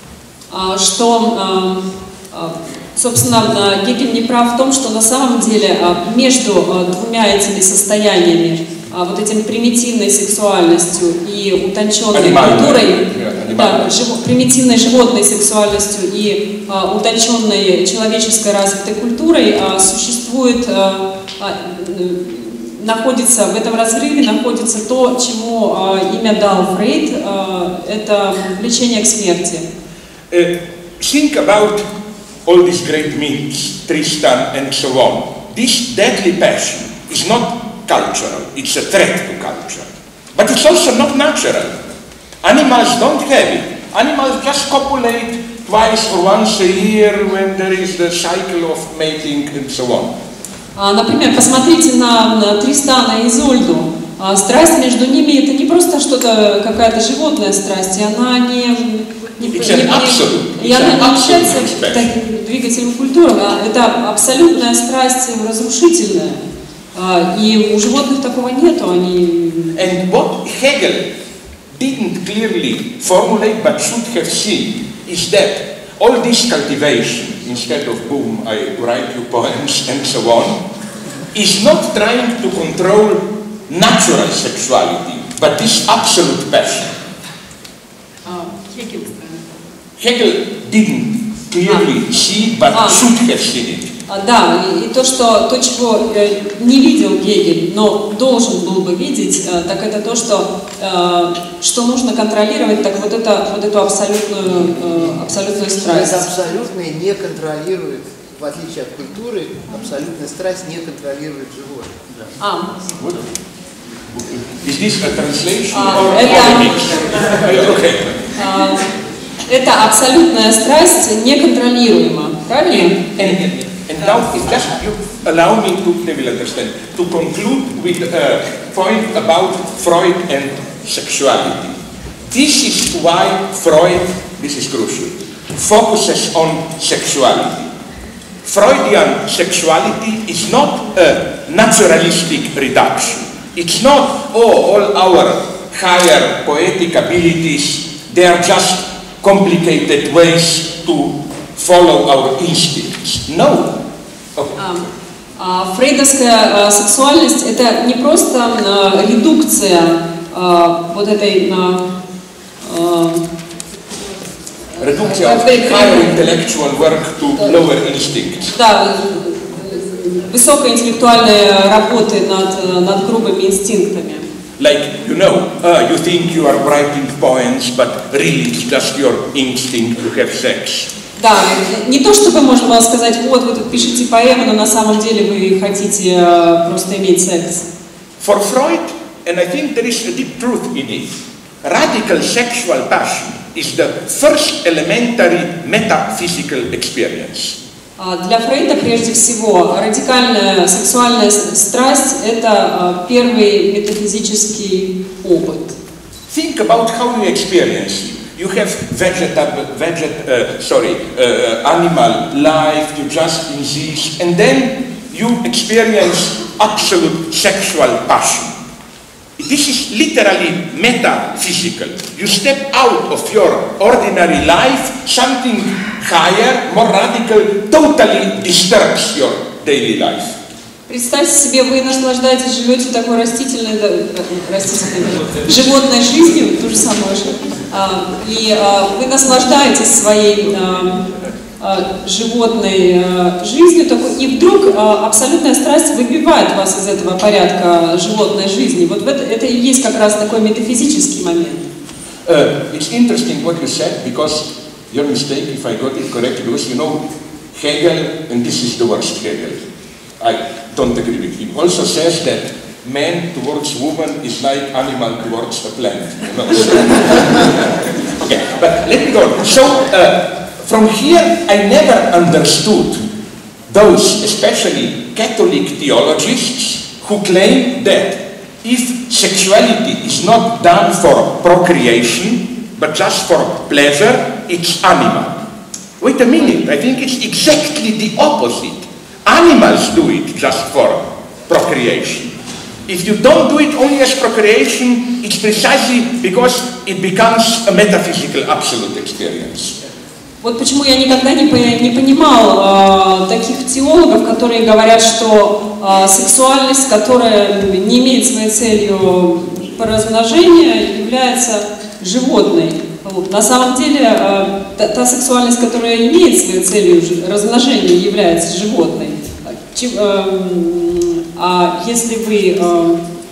Что, собственно, Гегель не прав в том, что на самом деле между двумя этими состояниями, вот этим примитивной сексуальностью и утонченной культурой, да, жив, примитивной животной сексуальностью и а, утонченной человеческой развитой культурой а, существует, а, а, находится в этом разрыве, находится то, чему а, имя дал Фрейд, а, это влечение к смерти. Uh, think about all these great myths, Tristan and so on. This deadly passion is not cultural, it's a threat to culture. But it's also not natural. Animals don't have it. Animals just copulate twice or once a year when there is the cycle of mating and so on. Например, посмотрите на, на Тристана и Изольду. Страсть между ними это не просто что-то, какая-то животная страсть, и она не, не, не, не, и она не является двигателем культуры, а это абсолютная страсть разрушительная. И у животных такого нету, они... And what Hegel didn't clearly formulate but should have seen is that all this cultivation, instead of boom, I write you poems and so on, is not trying to control natural sexuality, but this absolute passion. Hegel. Hegel didn't clearly see but should have seen it. Да, и то, что, то, чего не видел Гегель, но должен был бы видеть, так это то, что, что нужно контролировать, так вот, это, вот эту абсолютную, абсолютную страсть. Абсолютное не контролирует, в отличие от культуры, абсолютная страсть не контролирует животное. А. Is this a translation а, or это, okay. а, это абсолютная страсть неконтролируема, правильно? And, and, And now, if just you allow me to, they will understand, to conclude with a point about Freud and sexuality. This is why Freud, this is crucial, focuses on sexuality. Freudian sexuality is not a naturalistic reduction. It's not, oh, all our higher poetic abilities, they are just complicated ways to follow our instincts. No. А, А фрейдовская а, сексуальность – это не просто а, редукция а, вот этой а, а, Reduction of higher intellectual work to lower instincts. Да, высокоинтеллектуальной работы над, над грубыми инстинктами. Like, you know, uh, you think you are writing poems, but really it's just your instinct to have sex. Да, не то чтобы можно было сказать, вот вы тут пишете поэмы, но на самом деле вы хотите uh, просто иметь секс. For Freud, and I think there is a deep truth in it, radical sexual passion is the first elementary metaphysical experience. Для Фрейда прежде всего радикальная сексуальная страсть – это первый метафизический опыт. Think about how you experience it. You have vegetable, veget, uh, sorry, uh, animal life, you just exist, and then you experience absolute sexual passion. This is literally metaphysical. You step out of your ordinary life, something higher, more radical, totally disturbs your daily life. Представьте себе, вы наслаждаетесь, живете такой растительной, да, растительной животной жизнью, то же самое же, а, и а, вы наслаждаетесь своей а, а, животной а, жизнью, такой, и вдруг а, абсолютная страсть выбивает вас из этого порядка животной жизни. Вот это, это и есть как раз такой метафизический момент. Uh, it's interesting what you said, because your mistake, if I got it correct, because you know, Hegel, and this is the worst Hegel, I don't agree with him, also says that man towards woman is like animal towards a plant. You know? Okay, but let me go. So, uh, from here, I never understood those, especially Catholic theologists, who claim that if sexuality is not done for procreation, but just for pleasure, it's animal. Wait a minute, I think it's exactly the opposite. Animals do it just for procreation. If you don't do it only as procreation, it's precisely because it becomes a metaphysical absolute experience. Вот почему я никогда не, не понимал э, таких теологов, которые говорят, что э, сексуальность, которая не имеет своей целью размножения, является животной. Вот. На самом деле, э, та, та сексуальность, которая имеет своей целью размножения, является животной. Чем, э, а если вы, э,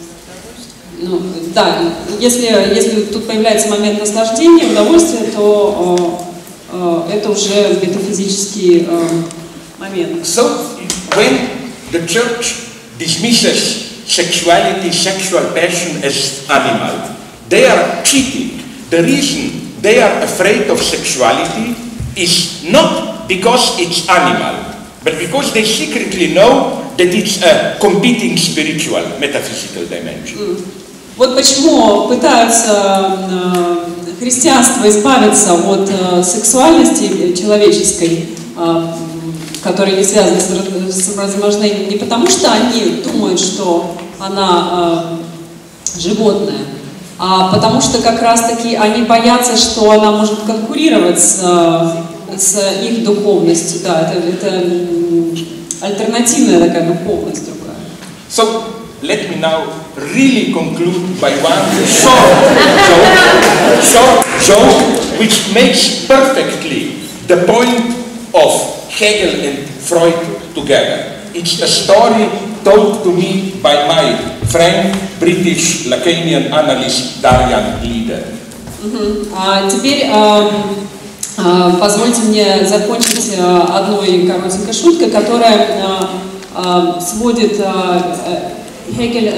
ну, да, если, если тут появляется момент наслаждения, удовольствия, то э, это уже метафизический момент. So, when the church dismisses sexuality, sexual passion as animal, they are cheating. The reason they are afraid of sexuality is not because it's animal, but because they secretly know that it's a competing spiritual, metaphysical dimension. Mm. Вот почему пытаются христианство избавиться от э, сексуальности человеческой, э, которая не связана с, с размножением, не потому что они думают, что она э, животное, а потому что как раз-таки они боятся, что она может конкурировать с, с их духовностью. Да, это, это альтернативная такая духовность другая. So, let me now really conclude by one short joke, short joke which makes perfectly the point of Hegel and Freud together. It's a story told to me by my friend, British Lacanian analyst Darian Leader. Uh-huh. А теперь а, а, позвольте мне закончить а, одной коротенькой шуткой, которая а, а, сводит а, Hegel,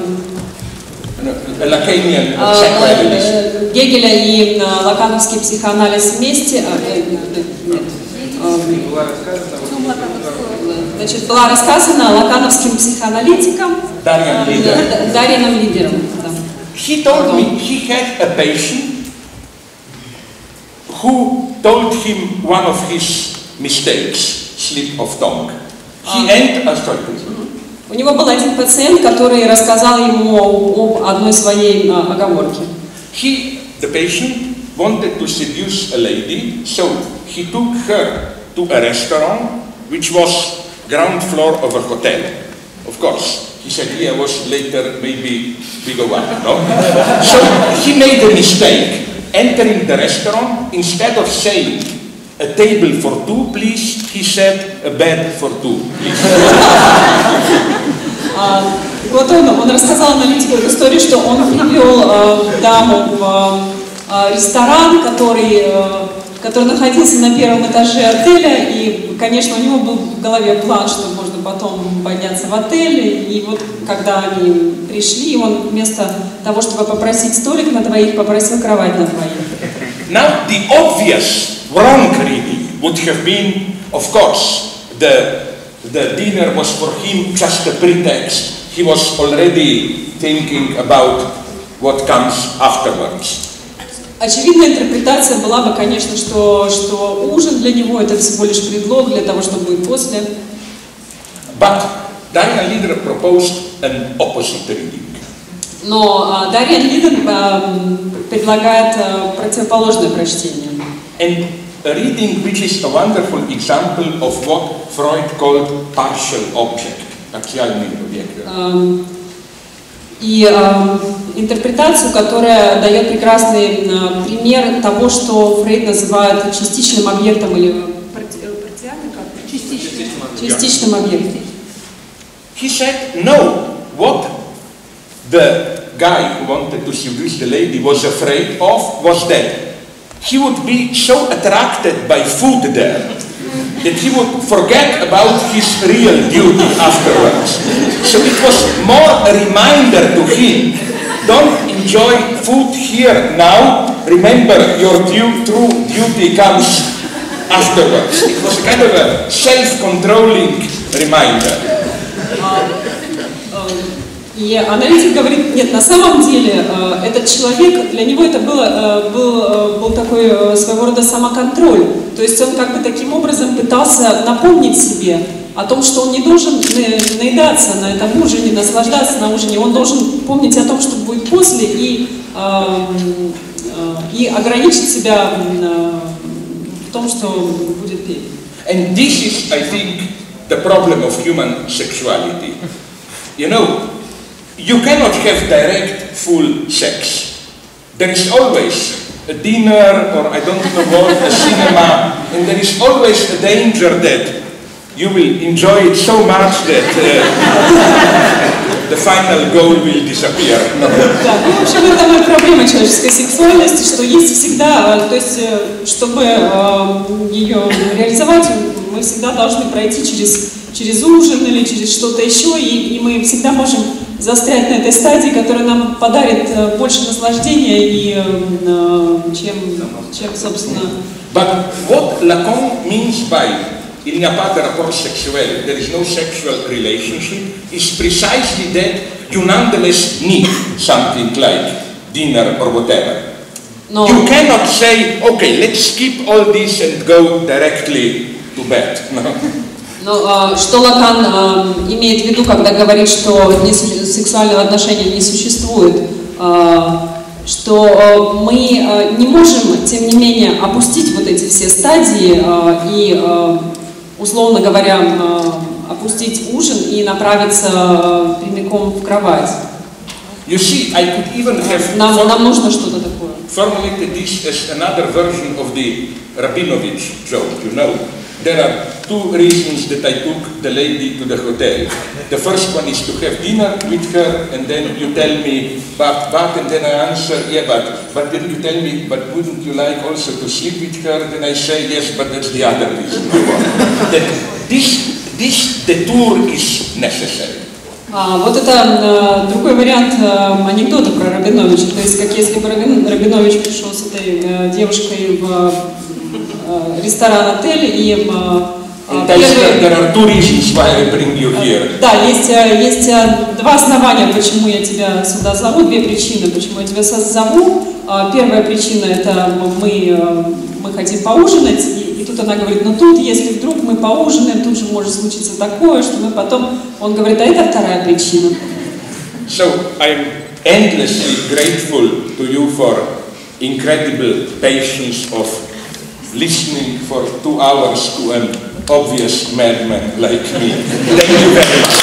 Lacanian а, psychoanalyst. Гегеля и а, лакановский психоанализ вместе. А, нет, Значит, была рассказана лакановским психоаналитиком Darian Leader. Дарианом Лидером. Да. He told me he had a patient who told him one of his mistakes, slip of tongue. He Ah. entered. Uh, sorry, please. У него был один пациент, который рассказал ему об одной своей а, оговорке. He, the patient, wanted to seduce a lady, so he took her to a restaurant which was ground floor of a hotel. Of course, his idea was later maybe we go up, no? So he made a mistake. Entering the restaurant, instead of saying a table for two, please, he said a bed for two, please. А, вот он, он рассказал аналитику эту историю, что он привел э, даму в э, ресторан, который, э, который находился на первом этаже отеля, и, конечно, у него был в голове план, что можно потом подняться в отель, и вот когда они пришли, он вместо того, чтобы попросить столик на двоих, попросил кровать на двоих. Now, the obvious wrong reading would have been, of course, the The dinner was for him just a pretext. He was already thinking about what comes afterwards. Очевидная интерпретация была бы, конечно, что, что ужин для него это всего лишь предлог для того, чтобы будет после. But Darian Lieder proposed an opposite reading. Но Дариан Лидер предлагает противоположное прочтение. And a reading which is a wonderful example of what Freud called partial object, partiальный объект. Um, и uh, интерпретацию, которая дает прекрасный uh, пример того, что Фрейд называет частичным объектом или частичным, частичным объектом. He said, no, what the guy who wanted to seduce the lady was afraid of was that he would be so attracted by food there that he would forget about his real duty afterwards. So it was more a reminder to him, don't enjoy food here now, remember your due, true duty comes afterwards. It was kind of a self-controlling reminder. И аналитик говорит, нет, на самом деле э, этот человек, для него это было, э, был, э, был такой э, своего рода самоконтроль. То есть он как бы таким образом пытался напомнить себе о том, что он не должен наедаться на этом ужине, наслаждаться на ужине. Он должен помнить о том, что будет после, и, э, э, и ограничить себя э, в том, что будет петь. And this is, I think, the problem of human sexuality. You know, you cannot have direct, full sex. There is always a dinner, or I don't know what, a cinema, and there is always a danger that you will enjoy it so much that uh, the final goal will disappear. Да, ну, в общем, это моя проблема человеческой сексуальности, что есть всегда, то есть, чтобы э, ее реализовать, мы всегда должны пройти через, через ужин или через что-то еще, и, и мы всегда можем застрять на этой стадии, которая нам подарит э, больше наслаждения, и, э, чем, чем, собственно... But what Lacan means by il n'y a pas de rapport sexuel, there is no sexual relationship, is precisely that you nonetheless need something like dinner or whatever. No. You cannot say, okay, let's skip all this and go directly to bed. No. Но что Лакан имеет в виду, когда говорит, что сексуального отношения не существует, что мы не можем, тем не менее, опустить вот эти все стадии и, условно говоря, опустить ужин и направиться прямиком в кровать. You see, I could even have нам, нам нужно что-то такое. Formulated this as another version of the Rabinovich joke, you know. There are two reasons that I took the lady to the hotel. The first one is to have dinner with her, and then you tell me, but, but, and then I answer, yeah, but, but then you tell me, but wouldn't you like also to sleep with her? Then I say, yes, but that's the other reason. That this, this detour is necessary. А, вот это э, другой вариант э, анекдота про Рабиновича. То есть, как если бы Рабин, Рабинович пришел с этой э, девушкой в э, ресторан-отель, и э, первый... There are two reasons why I bring you here. Да, есть, есть два основания, почему я тебя сюда зову, две причины, почему я тебя зову. Первая причина – это мы, мы хотим поужинать, и, и тут она говорит, ну тут, если вдруг мы поужинаем, тут же может случиться такое, что мы потом… Он говорит, а это вторая причина. So, I'm endlessly grateful to you for incredible patience of listening for two hours to an obvious madman like me. Thank you very much.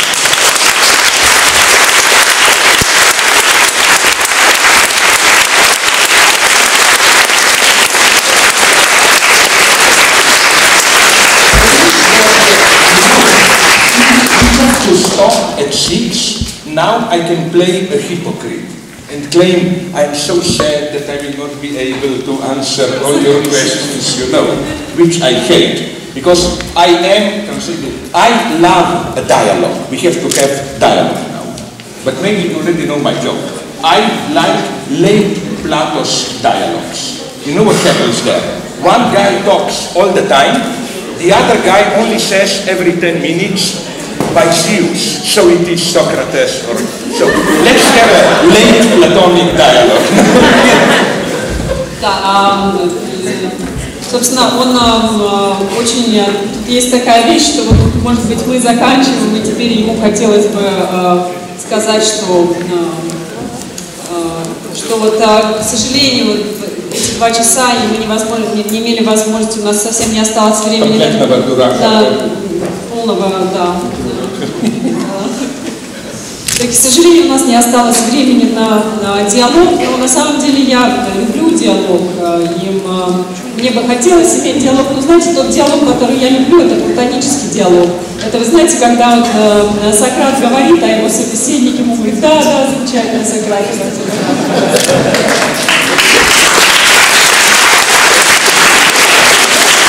To stop at six, now I can play a hypocrite and claim I'm so sad that I will not be able to answer all your questions, you know, which I hate, because I am, I love a dialogue. We have to have dialogue now. But maybe you already know my joke. I like late Plato's dialogues. You know what happens there? One guy talks all the time, the other guy only says every ten minutes, by Zeus, so it is Socrates. Or, so let's have a late Platonic dialogue. Да, собственно, он очень... Есть такая вещь, что, может быть, мы заканчиваем, и теперь ему хотелось бы сказать, что, что вот, к сожалению, вот эти два часа, и мы невозможно, не, не имели возможности, у нас совсем не осталось времени. Да, полного, да. Так, к сожалению, у нас не осталось времени на, на диалог, но на самом деле я люблю диалог, и мне бы хотелось иметь диалог, но знаете, тот диалог, который я люблю, это платонический диалог. Это, вы знаете, когда вот, э, Сократ говорит, а его собеседник ему говорит: да, да, замечательно, Сократ.